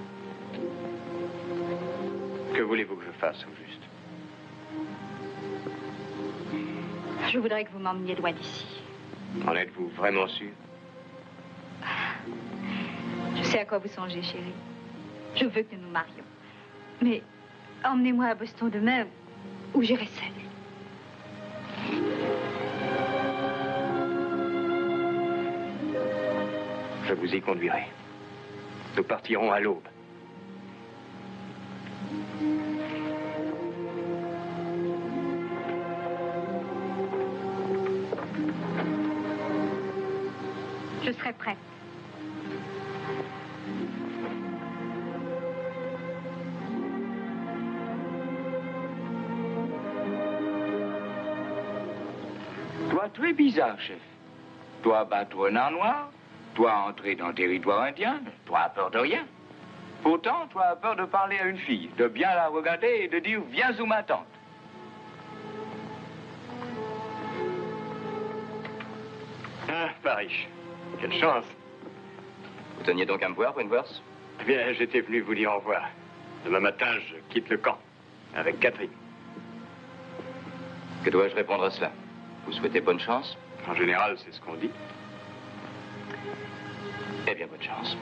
que voulez-vous que je fasse, au juste? Je voudrais que vous m'emmeniez loin d'ici. En êtes-vous vraiment sûr? Je sais à quoi vous songez, chérie. Je veux que nous nous marions. Mais emmenez-moi à Boston demain, où j'irai seule. Je vous y conduirai. Nous partirons à l'aube. Je serai prête. Toi, très bizarre, chef. Toi, battre un art noir. Toi, entrer dans le territoire indien. Toi, as peur de rien. Pourtant, toi, as peur de parler à une fille, de bien la regarder et de dire « Viens où ma tante ». Ah, Paris. Quelle chance. Vous teniez donc à me voir, Wentworth? Eh bien, j'étais venu vous dire au revoir. Demain matin, je quitte le camp. Avec Catherine. Que dois-je répondre à cela? Vous souhaitez bonne chance? En général, c'est ce qu'on dit. Eh bien, bonne chance.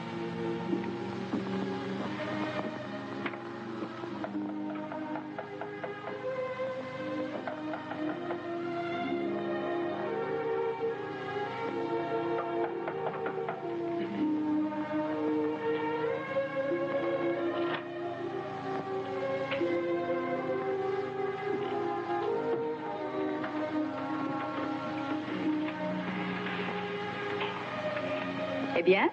Eh bien?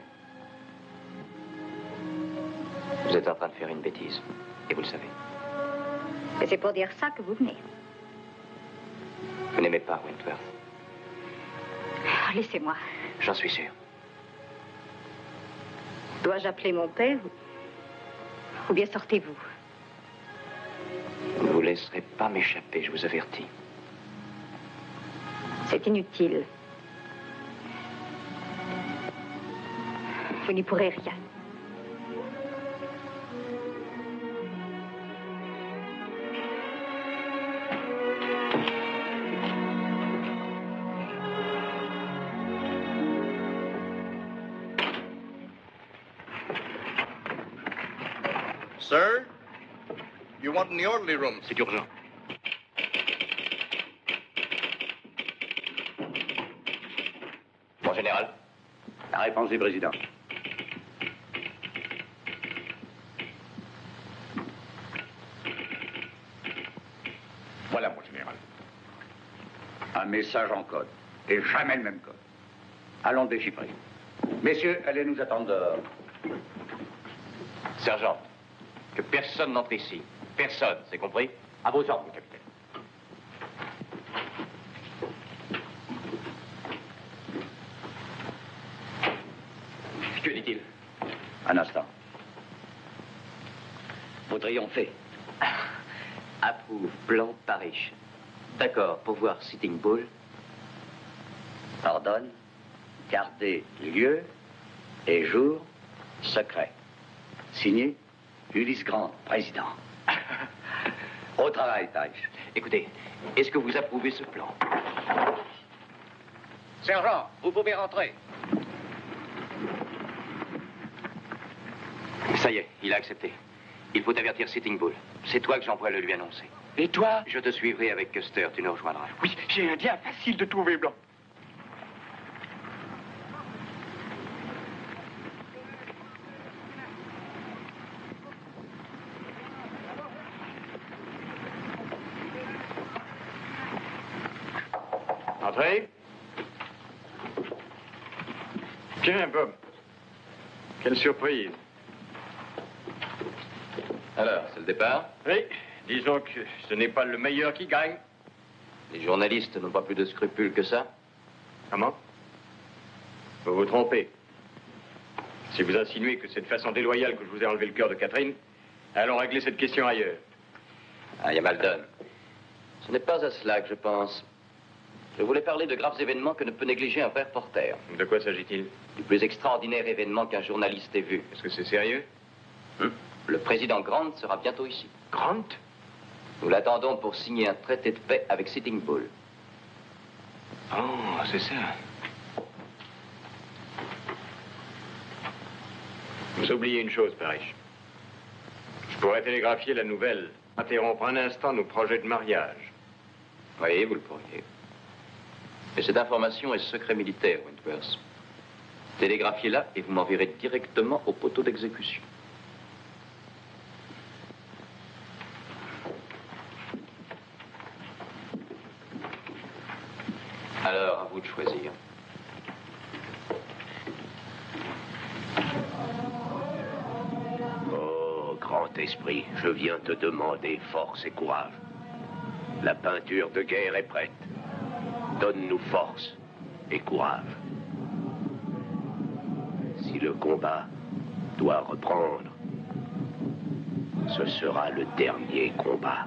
Vous êtes en train de faire une bêtise. Et vous le savez. Et c'est pour dire ça que vous venez. Vous n'aimez pas Wentworth. Oh, laissez-moi. J'en suis sûr. Dois-je appeler mon père ou bien sortez-vous? Vous ne vous laisserez pas m'échapper, je vous avertis. C'est inutile. Vous n'y pourrez rien. Sir, you want in the orderly room? C'est urgent. Mon général. La réponse du président. Voilà, mon général. Un message en code. Et jamais le même code. Allons le déchiffrer. Messieurs, allez nous attendre dehors. Sergent, que personne n'entre ici. Personne, c'est compris? À vos ordres, capitaine. Que dit-il? Un instant. Vous triomphez. Approuve plan Paris. D'accord, pour voir Sitting Bull. Ordonne, garder lieu et jour secret. Signé Ulysse Grant, président. Au travail, Taïch. Écoutez, est-ce que vous approuvez ce plan? Sergent, vous pouvez rentrer. Ça y est, il a accepté. Il faut avertir Sitting Bull. C'est toi que j'envoie le lui annoncer. Et toi? Je te suivrai avec Custer, tu nous rejoindras. Oui, j'ai un bien facile de trouver blanc. Entrez. Tiens, Bob. Quelle surprise. Alors, c'est le départ? Oui, disons que ce n'est pas le meilleur qui gagne. Les journalistes n'ont pas plus de scrupules que ça. Comment? Vous vous trompez. Si vous insinuez que c'est de façon déloyale que je vous ai enlevé le cœur de Catherine, allons régler cette question ailleurs. Ah, il y a Maldon. Ce n'est pas à cela que je pense. Je voulais parler de graves événements que ne peut négliger un vrai reporter. De quoi s'agit-il? Du plus extraordinaire événement qu'un journaliste ait vu. Est-ce que c'est sérieux? Hum? Le président Grant sera bientôt ici. Grant? Nous l'attendons pour signer un traité de paix avec Sitting Bull. Oh, c'est ça. Vous oubliez une chose, Parrish. Je pourrais télégraphier la nouvelle, interrompre un instant nos projets de mariage. Oui, vous le pourriez. Mais cette information est secret militaire, Wentworth. Télégraphiez-la et vous m'enverrez directement au poteau d'exécution. Alors, à vous de choisir. Oh, grand esprit, je viens te demander force et courage. La peinture de guerre est prête. Donne-nous force et courage. Si le combat doit reprendre, ce sera le dernier combat.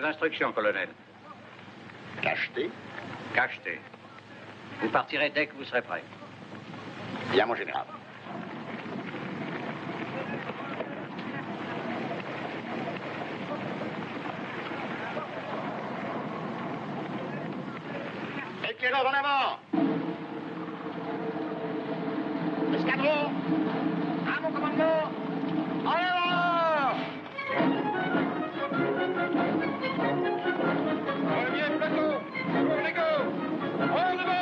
instructions, colonel. Cacheté? Cacheté. Vous partirez dès que vous serez prêt. Bien, mon général. Éclaireur en avant! Escadron! À mon commandement! En avant! Premier plateau! Pour les go! En avant!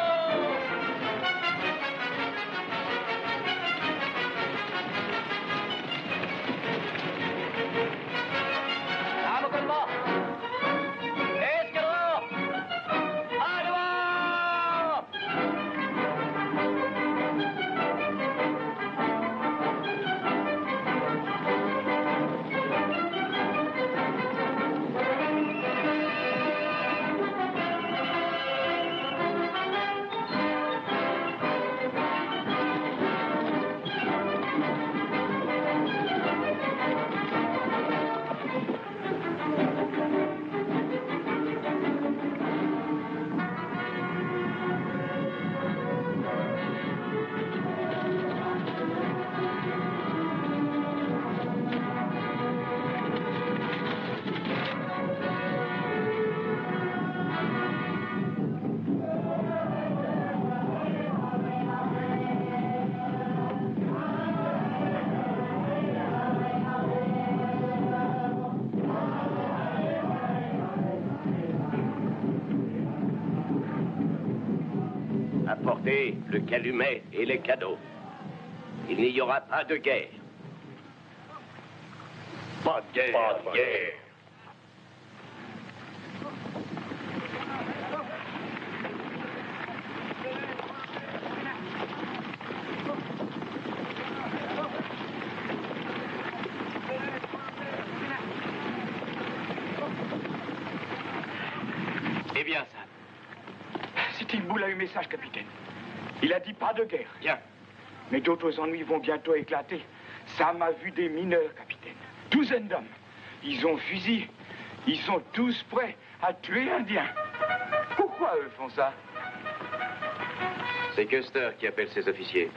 À mon commandement! Escadron! En avant! Apportez le calumet et les cadeaux. Il n'y aura pas de guerre. Pas de guerre. Pas de guerre. Eh bien, ça. Sitting Bull a eu message, capitaine. Il a dit pas de guerre. Bien. Mais d'autres ennuis vont bientôt éclater. Sam a vu des mineurs, capitaine. Douzaine d'hommes. Ils ont fusil. Ils sont tous prêts à tuer Indiens. Pourquoi eux font ça? C'est Custer qui appelle ses officiers.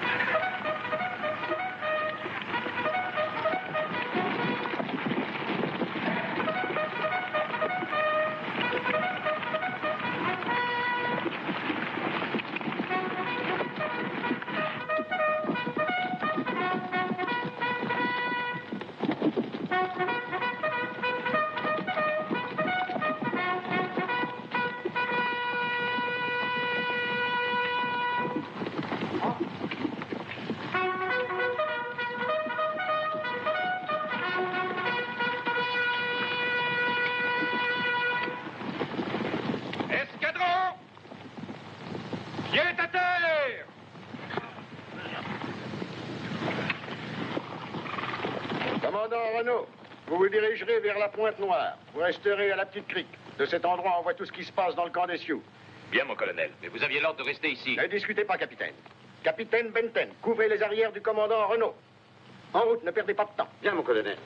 Vous vous dirigerez vers la Pointe Noire. Vous resterez à la Petite Crique. De cet endroit, on voit tout ce qui se passe dans le camp des Sioux. Bien, mon colonel. Mais vous aviez l'ordre de rester ici. Ne discutez pas, capitaine. Capitaine Benton, couvrez les arrières du commandant Renault. En route, ne perdez pas de temps. Bien, mon colonel.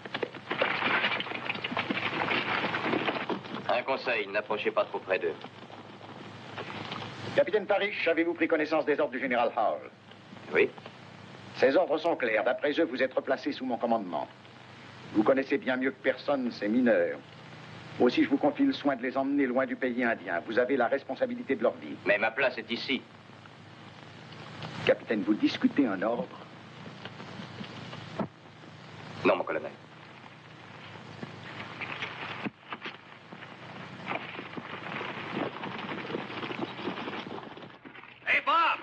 Un conseil, n'approchez pas trop près d'eux. Capitaine Parrish, avez-vous pris connaissance des ordres du général Hall? Oui. Ces ordres sont clairs. D'après eux, vous êtes replacé sous mon commandement. Vous connaissez bien mieux que personne ces mineurs. Aussi, je vous confie le soin de les emmener loin du pays indien. Vous avez la responsabilité de leur vie. Mais ma place est ici. Capitaine, vous discutez un ordre? Non, mon colonel. Hey, Bob!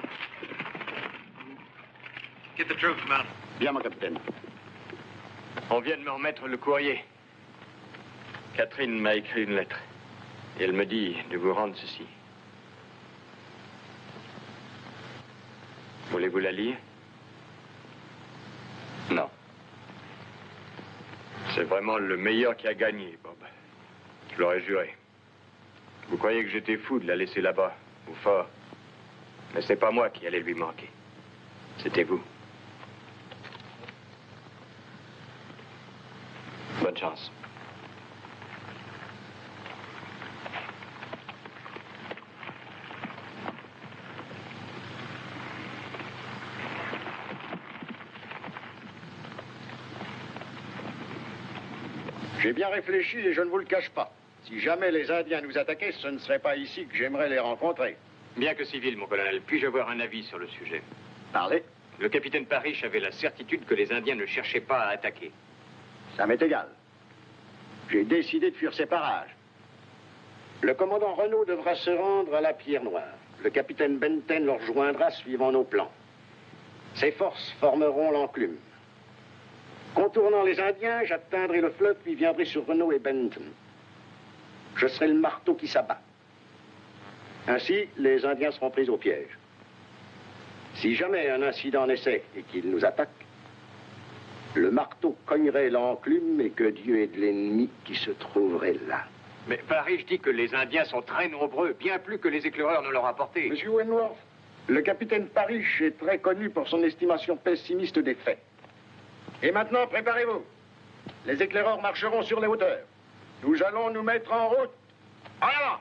Get the troops mounted. Bien, mon capitaine. On vient de me remettre le courrier. Catherine m'a écrit une lettre. Et elle me dit de vous rendre ceci. Voulez-vous la lire? Non. C'est vraiment le meilleur qui a gagné, Bob. Je l'aurais juré. Vous croyez que j'étais fou de la laisser là-bas, au fort. Mais c'est pas moi qui allais lui manquer. C'était vous. Bonne chance. J'ai bien réfléchi et je ne vous le cache pas. Si jamais les Indiens nous attaquaient, ce ne serait pas ici que j'aimerais les rencontrer. Bien que civil, mon colonel, puis-je avoir un avis sur le sujet? Parlez. Le capitaine Parrish avait la certitude que les Indiens ne cherchaient pas à attaquer. Ça m'est égal. J'ai décidé de fuir ces parages. Le commandant Renaud devra se rendre à la Pierre Noire. Le capitaine Benten le rejoindra suivant nos plans. Ses forces formeront l'enclume. Contournant les Indiens, j'atteindrai le fleuve puis viendrai sur Renaud et Benton. Je serai le marteau qui s'abat. Ainsi, les Indiens seront pris au piège. Si jamais un incident naissait et qu'ils nous attaquent, le marteau cognerait l'enclume et que Dieu ait de l'ennemi qui se trouverait là. Mais Parrish dit que les Indiens sont très nombreux, bien plus que les éclaireurs ne l'ont apporté. Monsieur Wentworth, le capitaine Parrish est très connu pour son estimation pessimiste des faits. Et maintenant, préparez-vous. Les éclaireurs marcheront sur les hauteurs. Nous allons nous mettre en route. En avant!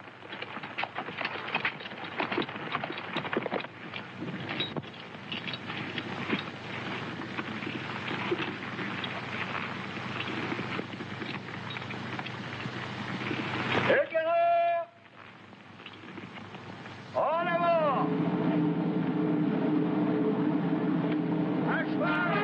Éclaireurs! En avant! À cheval!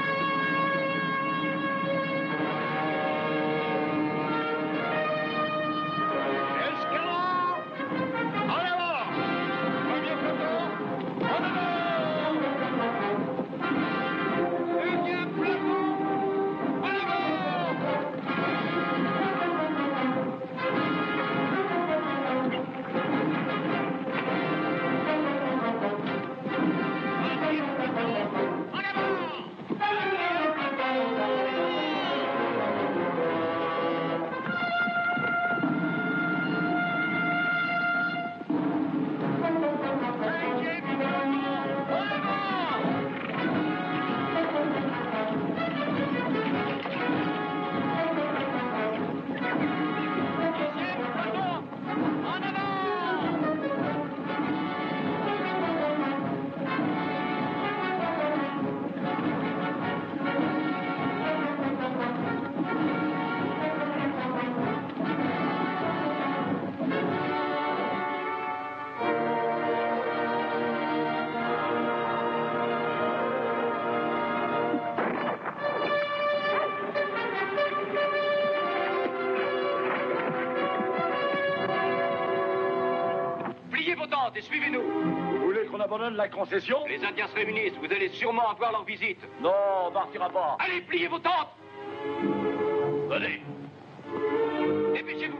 Et suivez-nous. Vous voulez qu'on abandonne la concession? Les Indiens se réunissent. Vous allez sûrement avoir leur visite. Non, on partira pas. Allez, pliez vos tentes. Venez. Dépêchez-vous.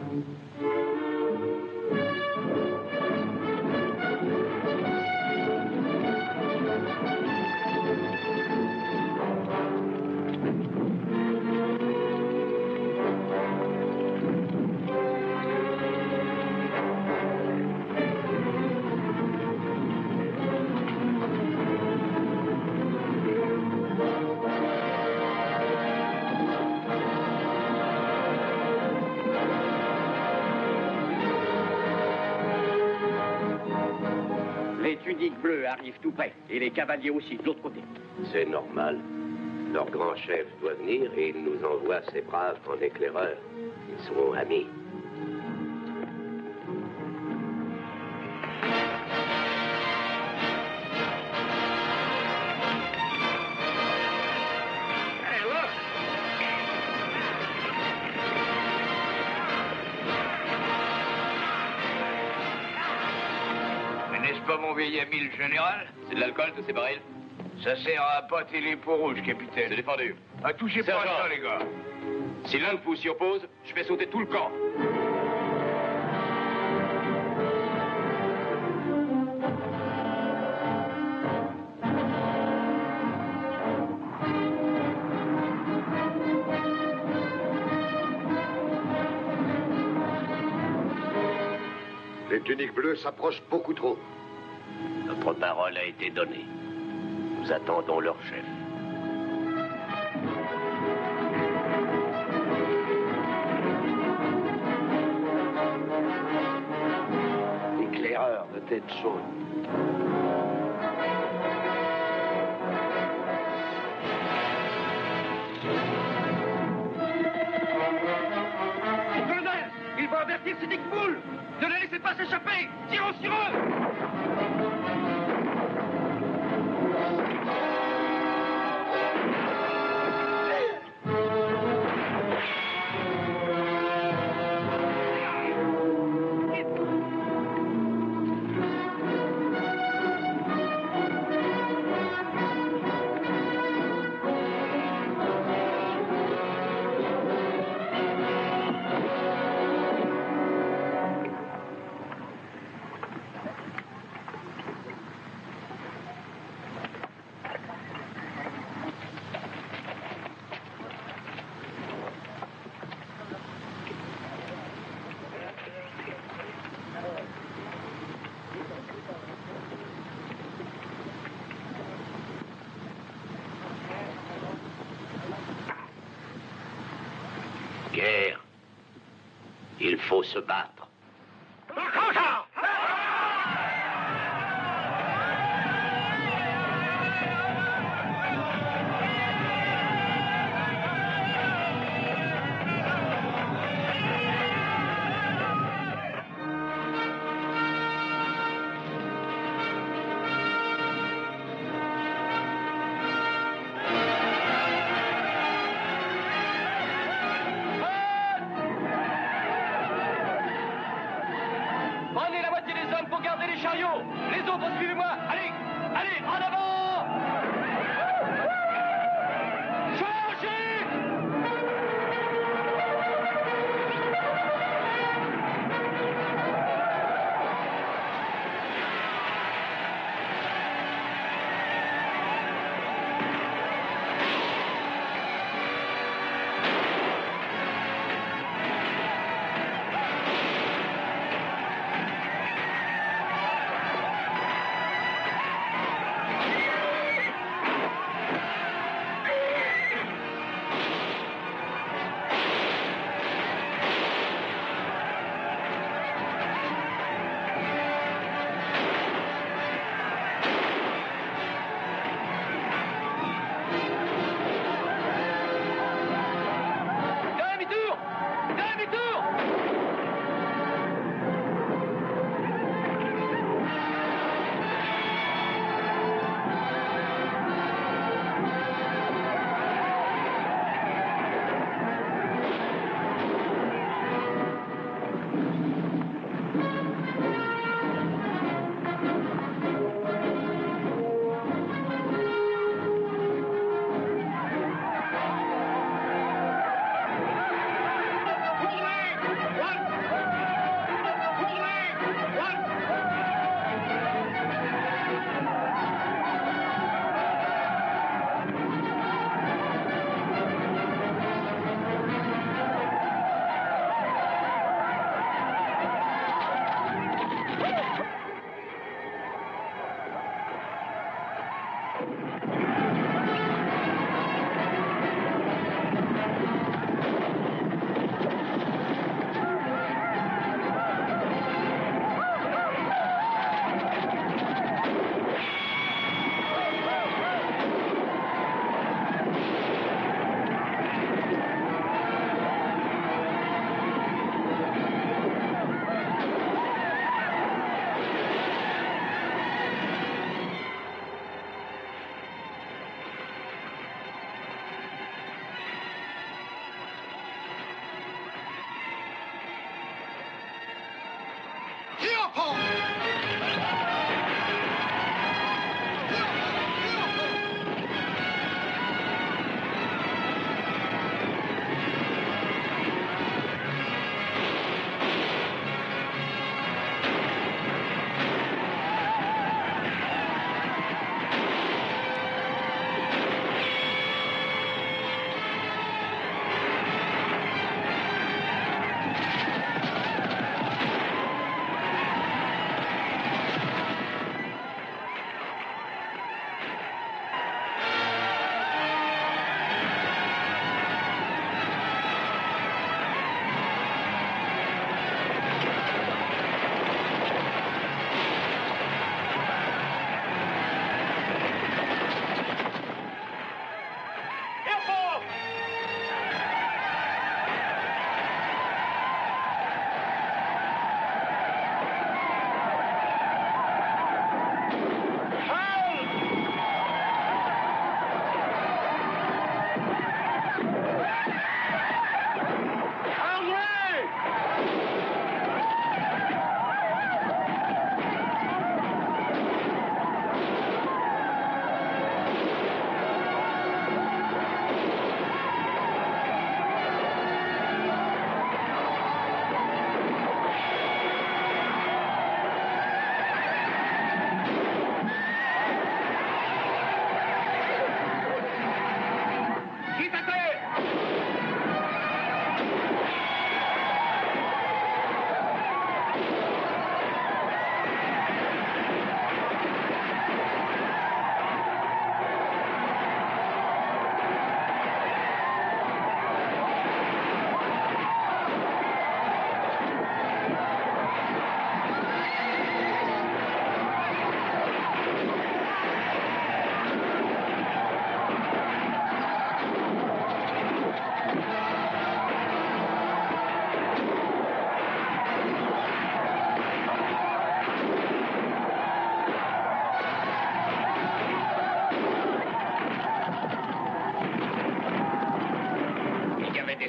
Les tuniques bleues arrivent tout près, et les cavaliers aussi, de l'autre côté. C'est normal. Leur grand chef doit venir et il nous envoie ses braves en éclaireurs. Ils seront amis. Pas mon vieil ami le général? C'est de l'alcool, tous ces barils? Ça sert à pâter les peaux rouges, capitaine. C'est défendu. Ah, touchez pas à ça, les gars. Si l'un de vous s'y oppose, je fais sauter tout le camp. Les tuniques bleues s'approchent beaucoup trop. Notre parole a été donnée. Nous attendons leur chef. Éclaireur de tête jaune. tire, c'est Sitting Bull! Ne les laissez pas s'échapper! Tirons sur eux! Guerre. Il faut se battre. Prenez la moitié des hommes pour garder les chariots. Les autres, suivez-moi. Allez, allez, en avant. Chargez! Allez!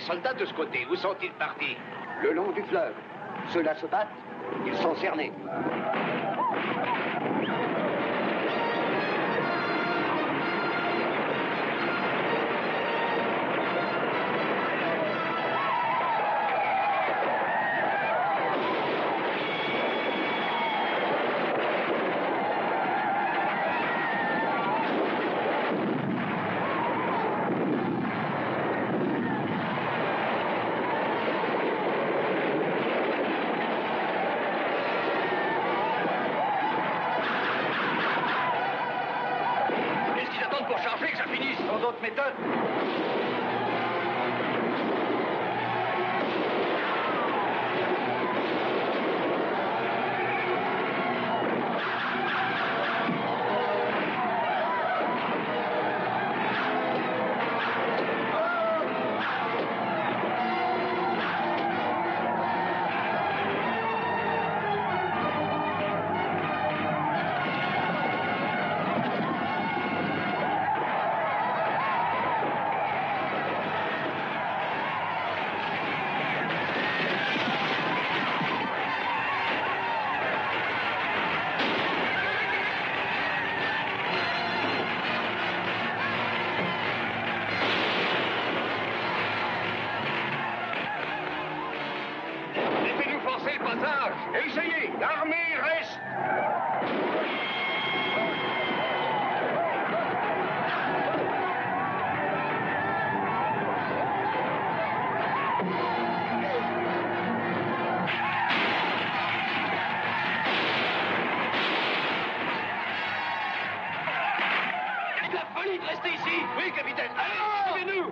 soldats de ce côté. Où sont-ils partis? Le long du fleuve. Ceux-là se battent, ils sont cernés. Essayez, l'armée reste. C'est de la folie de rester ici. Oui, capitaine. Allez, suivez-nous.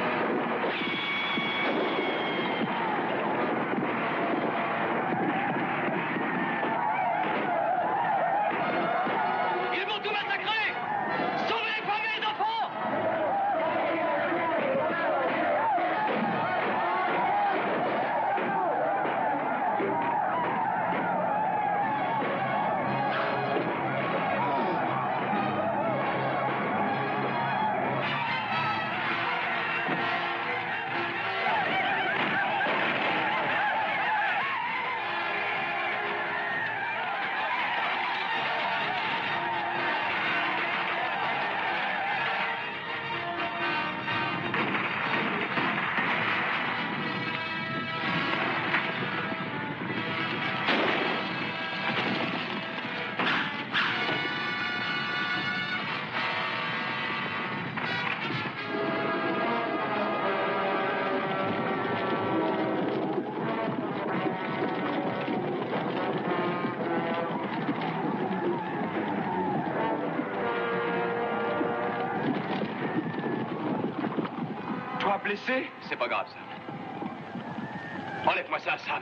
Blessé? C'est pas grave, ça. Enlève-moi ça, Sam.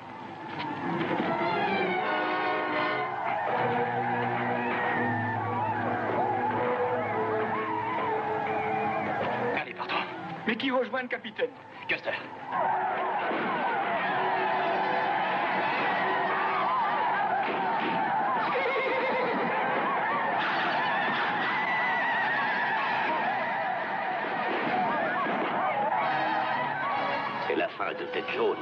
Allez, partons. Mais qui rejoint le capitaine? Custer. La fin de Tête Jaune.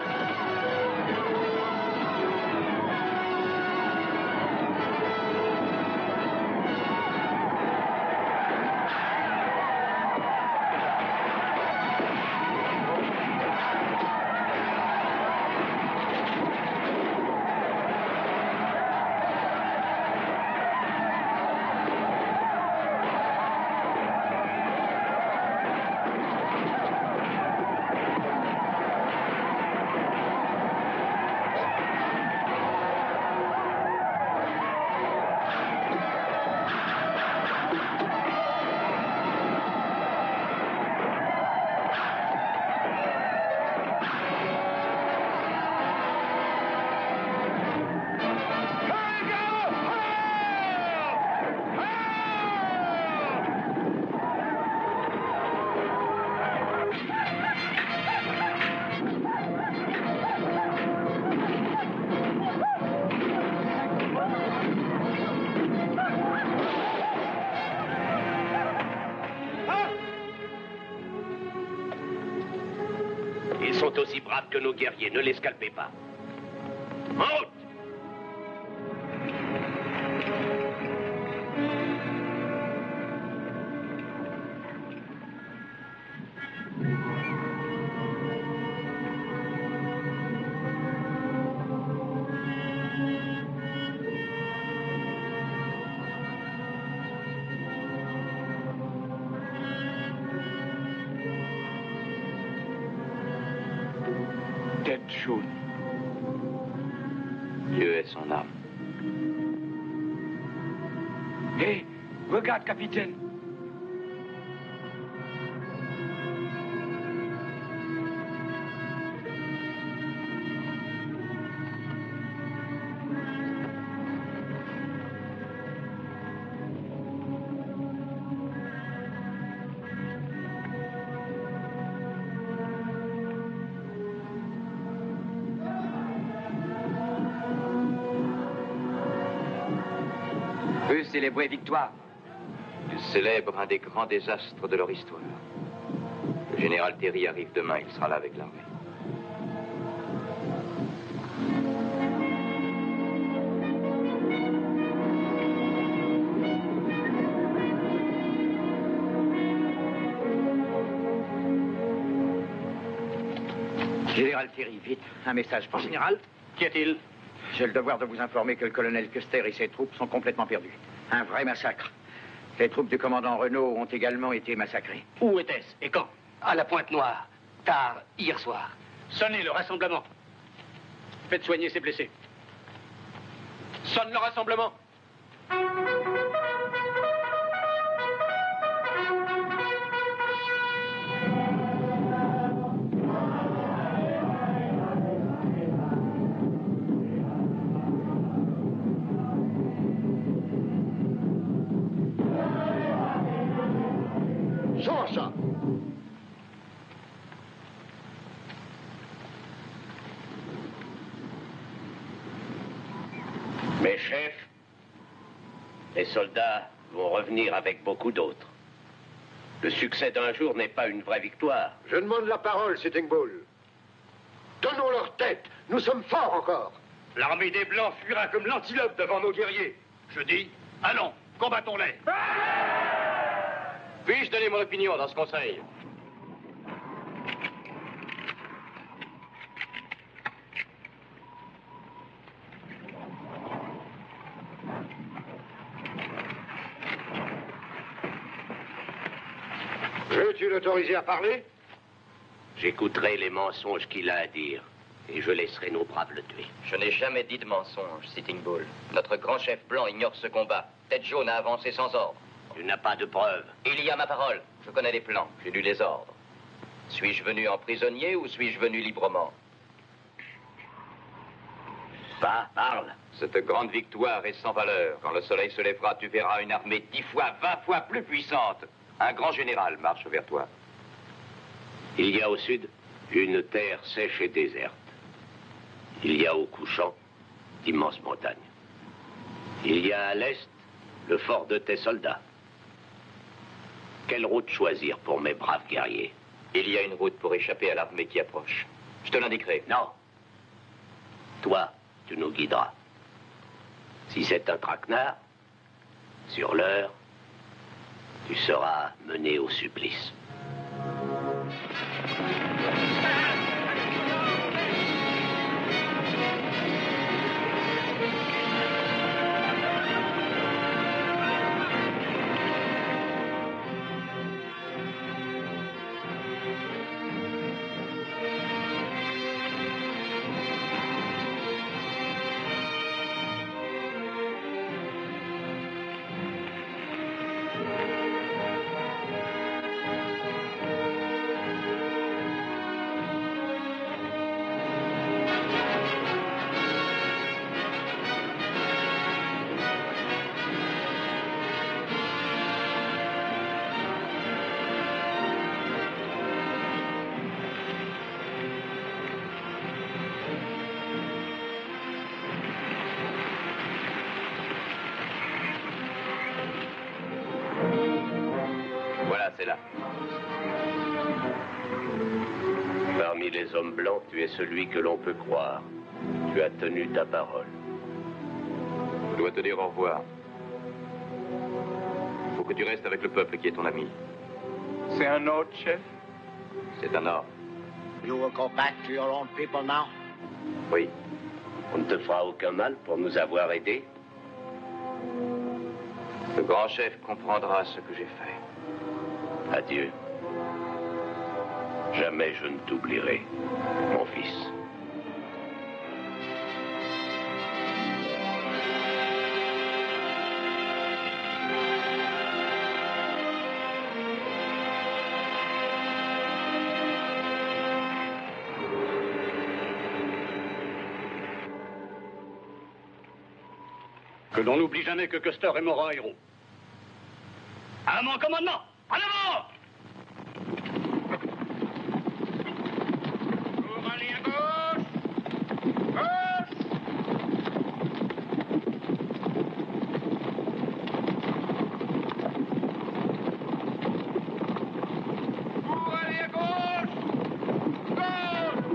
sont aussi braves que nos guerriers. Ne les scalpez pas. En route! Tête jaune. Dieu est son âme. Hé, regarde, capitaine. Eux célébrer victoire. Ils célèbrent un des grands désastres de leur histoire. Le général Terry arrive demain, il sera là avec l'armée. Général Terry, vite, un message pour Général. Qu'y a-t-il? J'ai le devoir de vous informer que le colonel Custer et ses troupes sont complètement perdus. Un vrai massacre. Les troupes du commandant Renault ont également été massacrées. Où était-ce et quand? À la Pointe-Noire, tard, hier soir. Sonnez le rassemblement. Faites soigner ces blessés. Sonne le rassemblement. Sors ça! Mes chefs, les soldats vont revenir avec beaucoup d'autres. Le succès d'un jour n'est pas une vraie victoire. Je demande la parole, Sitting Bull. Donnons leur tête. Nous sommes forts encore. L'armée des Blancs fuira comme l'antilope devant nos guerriers. Je dis, allons, combattons-les. Puis-je donner mon opinion dans ce conseil? Veux-tu l'autoriser à parler? J'écouterai les mensonges qu'il a à dire et je laisserai nos braves le tuer. Je n'ai jamais dit de mensonge, Sitting Bull. Notre grand chef blanc ignore ce combat. Tête jaune a avancé sans ordre. Tu n'as pas de preuves. Il y a ma parole. Je connais les plans. J'ai lu les ordres. Suis-je venu en prisonnier ou suis-je venu librement? Va, parle. Cette grande victoire est sans valeur. Quand le soleil se lèvera, tu verras une armée dix fois, vingt fois plus puissante. Un grand général marche vers toi. Il y a au sud une terre sèche et déserte. Il y a au couchant d'immenses montagnes. Il y a à l'est le fort de tes soldats. Quelle route choisir pour mes braves guerriers? Il y a une route pour échapper à l'armée qui approche. Je te l'indiquerai. Non. Toi, tu nous guideras. Si c'est un traquenard, sur l'heure, tu seras mené au supplice. les hommes blancs, tu es celui que l'on peut croire. Tu as tenu ta parole. Je dois te dire au revoir. Il faut que tu restes avec le peuple qui est ton ami. C'est un ordre, chef? C'est un ordre. You will go back to your own people now? Oui. On ne te fera aucun mal pour nous avoir aidés. Le grand chef comprendra ce que j'ai fait. Adieu. Jamais je ne t'oublierai, mon fils. Que l'on n'oublie jamais que Custer est mort en héros. À mon commandement, en avant! Pour aller à gauche! Gauche! Pour aller à gauche! Gauche!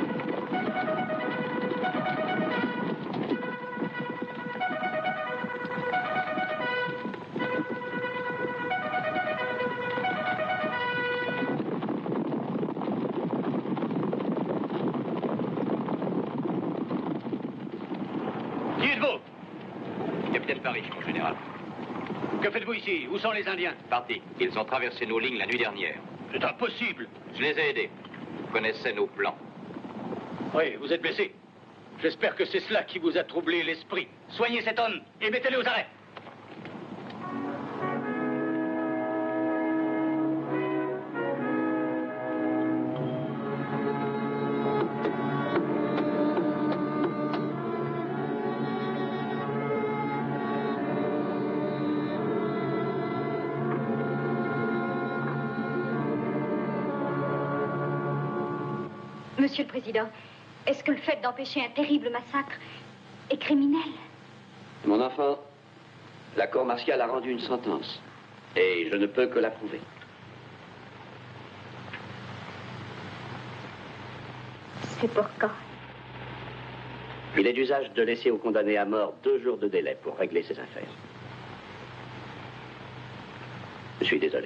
Qui êtes-vous? Capitaine Parrish, mon général. Que faites-vous ici? Où sont les Indiens? Parti. Ils ont traversé nos lignes la nuit dernière. C'est impossible. Je les ai aidés. Vous connaissez nos plans. Oui, vous êtes blessé. J'espère que c'est cela qui vous a troublé l'esprit. Soignez cet homme et mettez-le aux arrêts. Monsieur le Président, est-ce que le fait d'empêcher un terrible massacre est criminel? Mon enfant, la cour martiale a rendu une sentence. Et je ne peux que l'approuver. C'est pour quand? Il est d'usage de laisser au condamné à mort deux jours de délai pour régler ses affaires. Je suis désolé.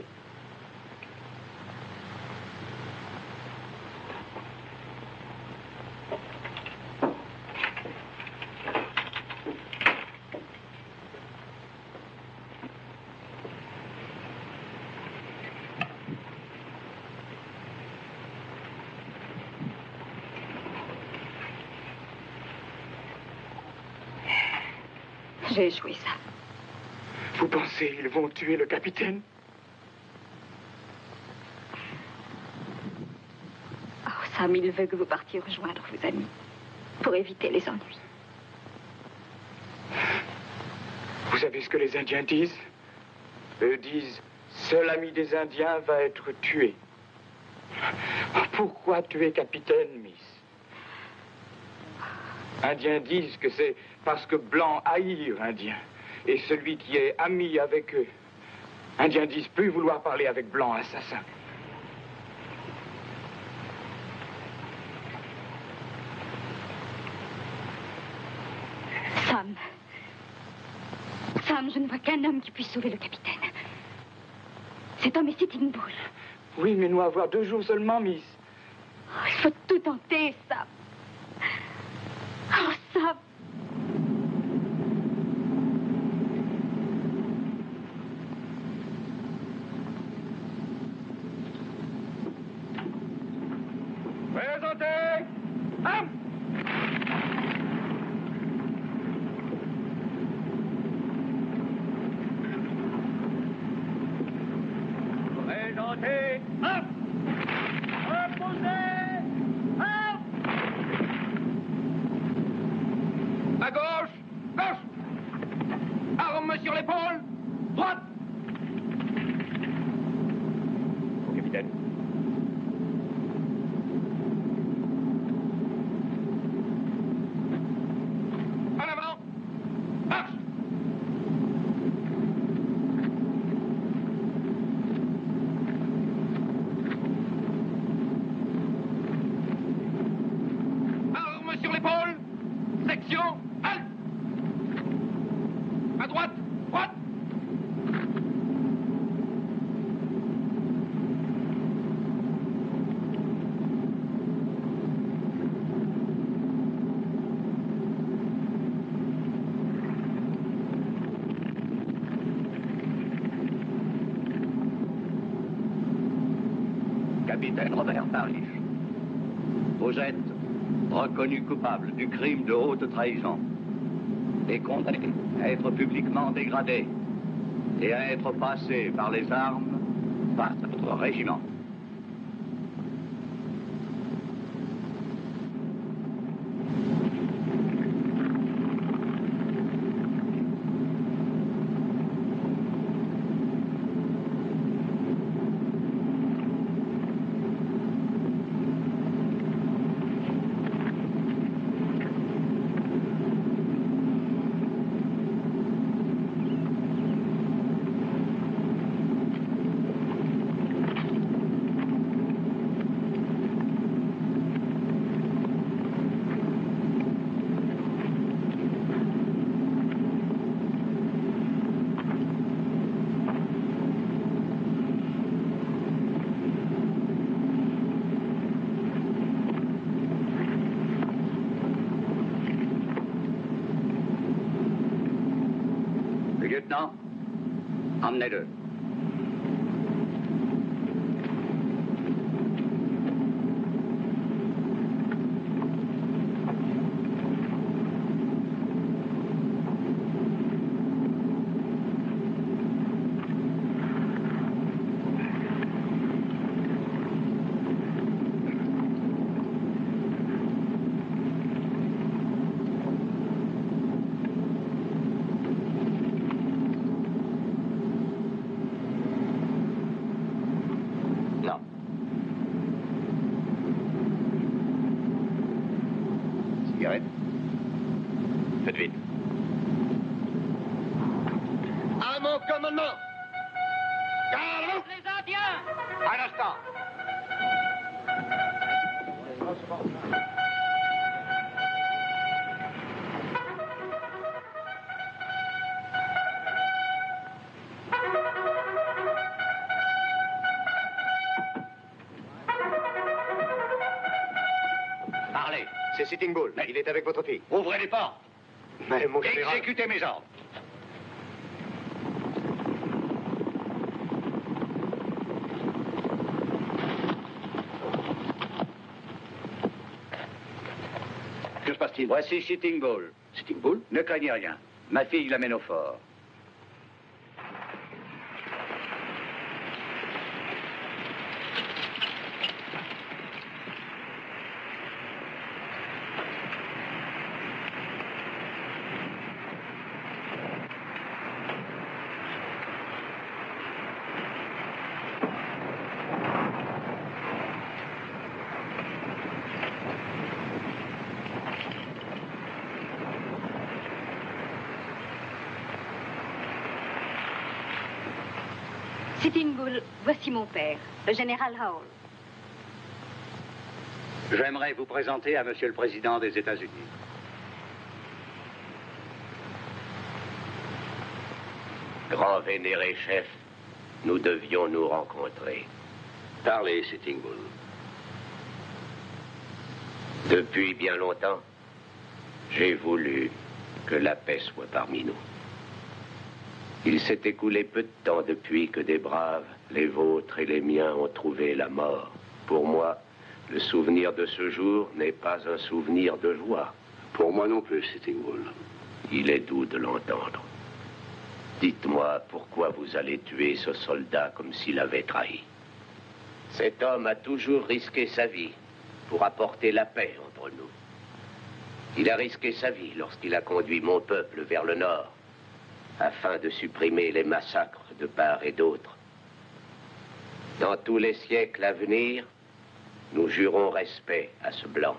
J'ai échoué, ça. Vous pensez ils vont tuer le capitaine? Oh, Sam, il veut que vous partiez rejoindre vos amis pour éviter les ennuis. Vous savez ce que les Indiens disent? Eux disent, seul ami des Indiens va être tué. Pourquoi tuer capitaine, Miss? Indiens disent que c'est parce que blancs haïrent Indiens. Et celui qui est ami avec eux. Indiens disent plus vouloir parler avec blancs assassins. Sam. Sam, je ne vois qu'un homme qui puisse sauver le capitaine. Cet homme est Sitting Bull. Oui, mais nous avoir deux jours seulement, Miss. Oh, il faut tout tenter, Sam. Oh, Sam. Présentez! Ham! Présentez! Ham! Reposez! Ham! À gauche! Gauche! Arme sur l'épaule! Droite! Mon capitaine. En avant! Marche! capitaine Robert Parrish. Vous êtes reconnu coupable du crime de haute trahison et condamné à être publiquement dégradé et à être passé par les armes par notre régiment. Lieutenant, emmenez-le. Faites vite. À mon commandement! Garde les Indiens! Un instant. Parlez. C'est Sitting Bull. Mais il est avec votre fille. Ouvrez les portes. Mais mon général... Exécutez mes ordres. Que se passe-t-il? Voici Sitting Bull. Sitting Bull? Ne craignez rien. Ma fille l'amène au fort. Sitting Bull, voici mon père, le général Howell. J'aimerais vous présenter à Monsieur le Président des États-Unis. Grand vénéré chef, nous devions nous rencontrer. Parlez, Sitting Bull. Depuis bien longtemps, j'ai voulu que la paix soit parmi nous. Il s'est écoulé peu de temps depuis que des braves, les vôtres et les miens, ont trouvé la mort. Pour moi, le souvenir de ce jour n'est pas un souvenir de joie. Pour moi non plus, Sitting Bull. Il est doux de l'entendre. Dites-moi pourquoi vous allez tuer ce soldat comme s'il avait trahi. Cet homme a toujours risqué sa vie pour apporter la paix entre nous. Il a risqué sa vie lorsqu'il a conduit mon peuple vers le nord, afin de supprimer les massacres de part et d'autre. Dans tous les siècles à venir, nous jurons respect à ce blanc.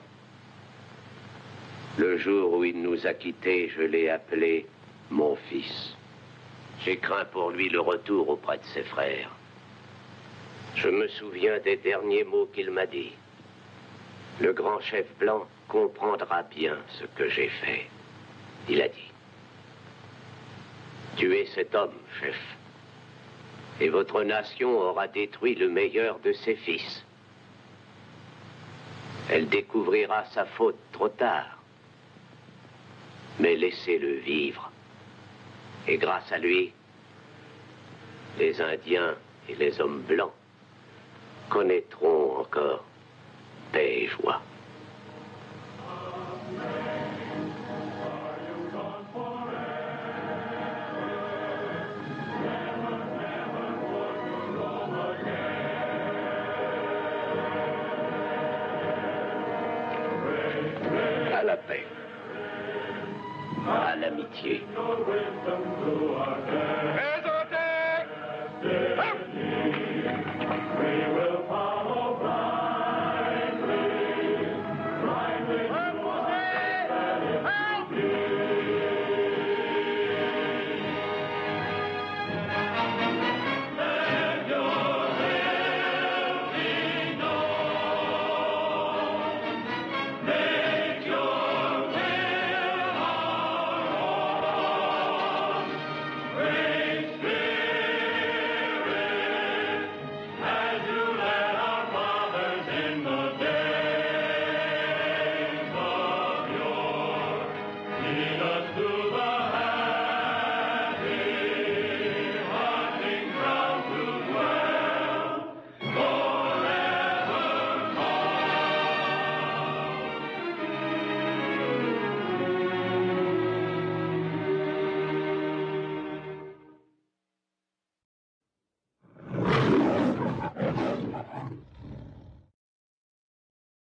Le jour où il nous a quittés, je l'ai appelé mon fils. J'ai craint pour lui le retour auprès de ses frères. Je me souviens des derniers mots qu'il m'a dit. Le grand chef blanc comprendra bien ce que j'ai fait. Il a dit: tuez cet homme, chef, et votre nation aura détruit le meilleur de ses fils. Elle découvrira sa faute trop tard, mais laissez-le vivre. Et grâce à lui, les Indiens et les hommes blancs connaîtront encore paix et joie.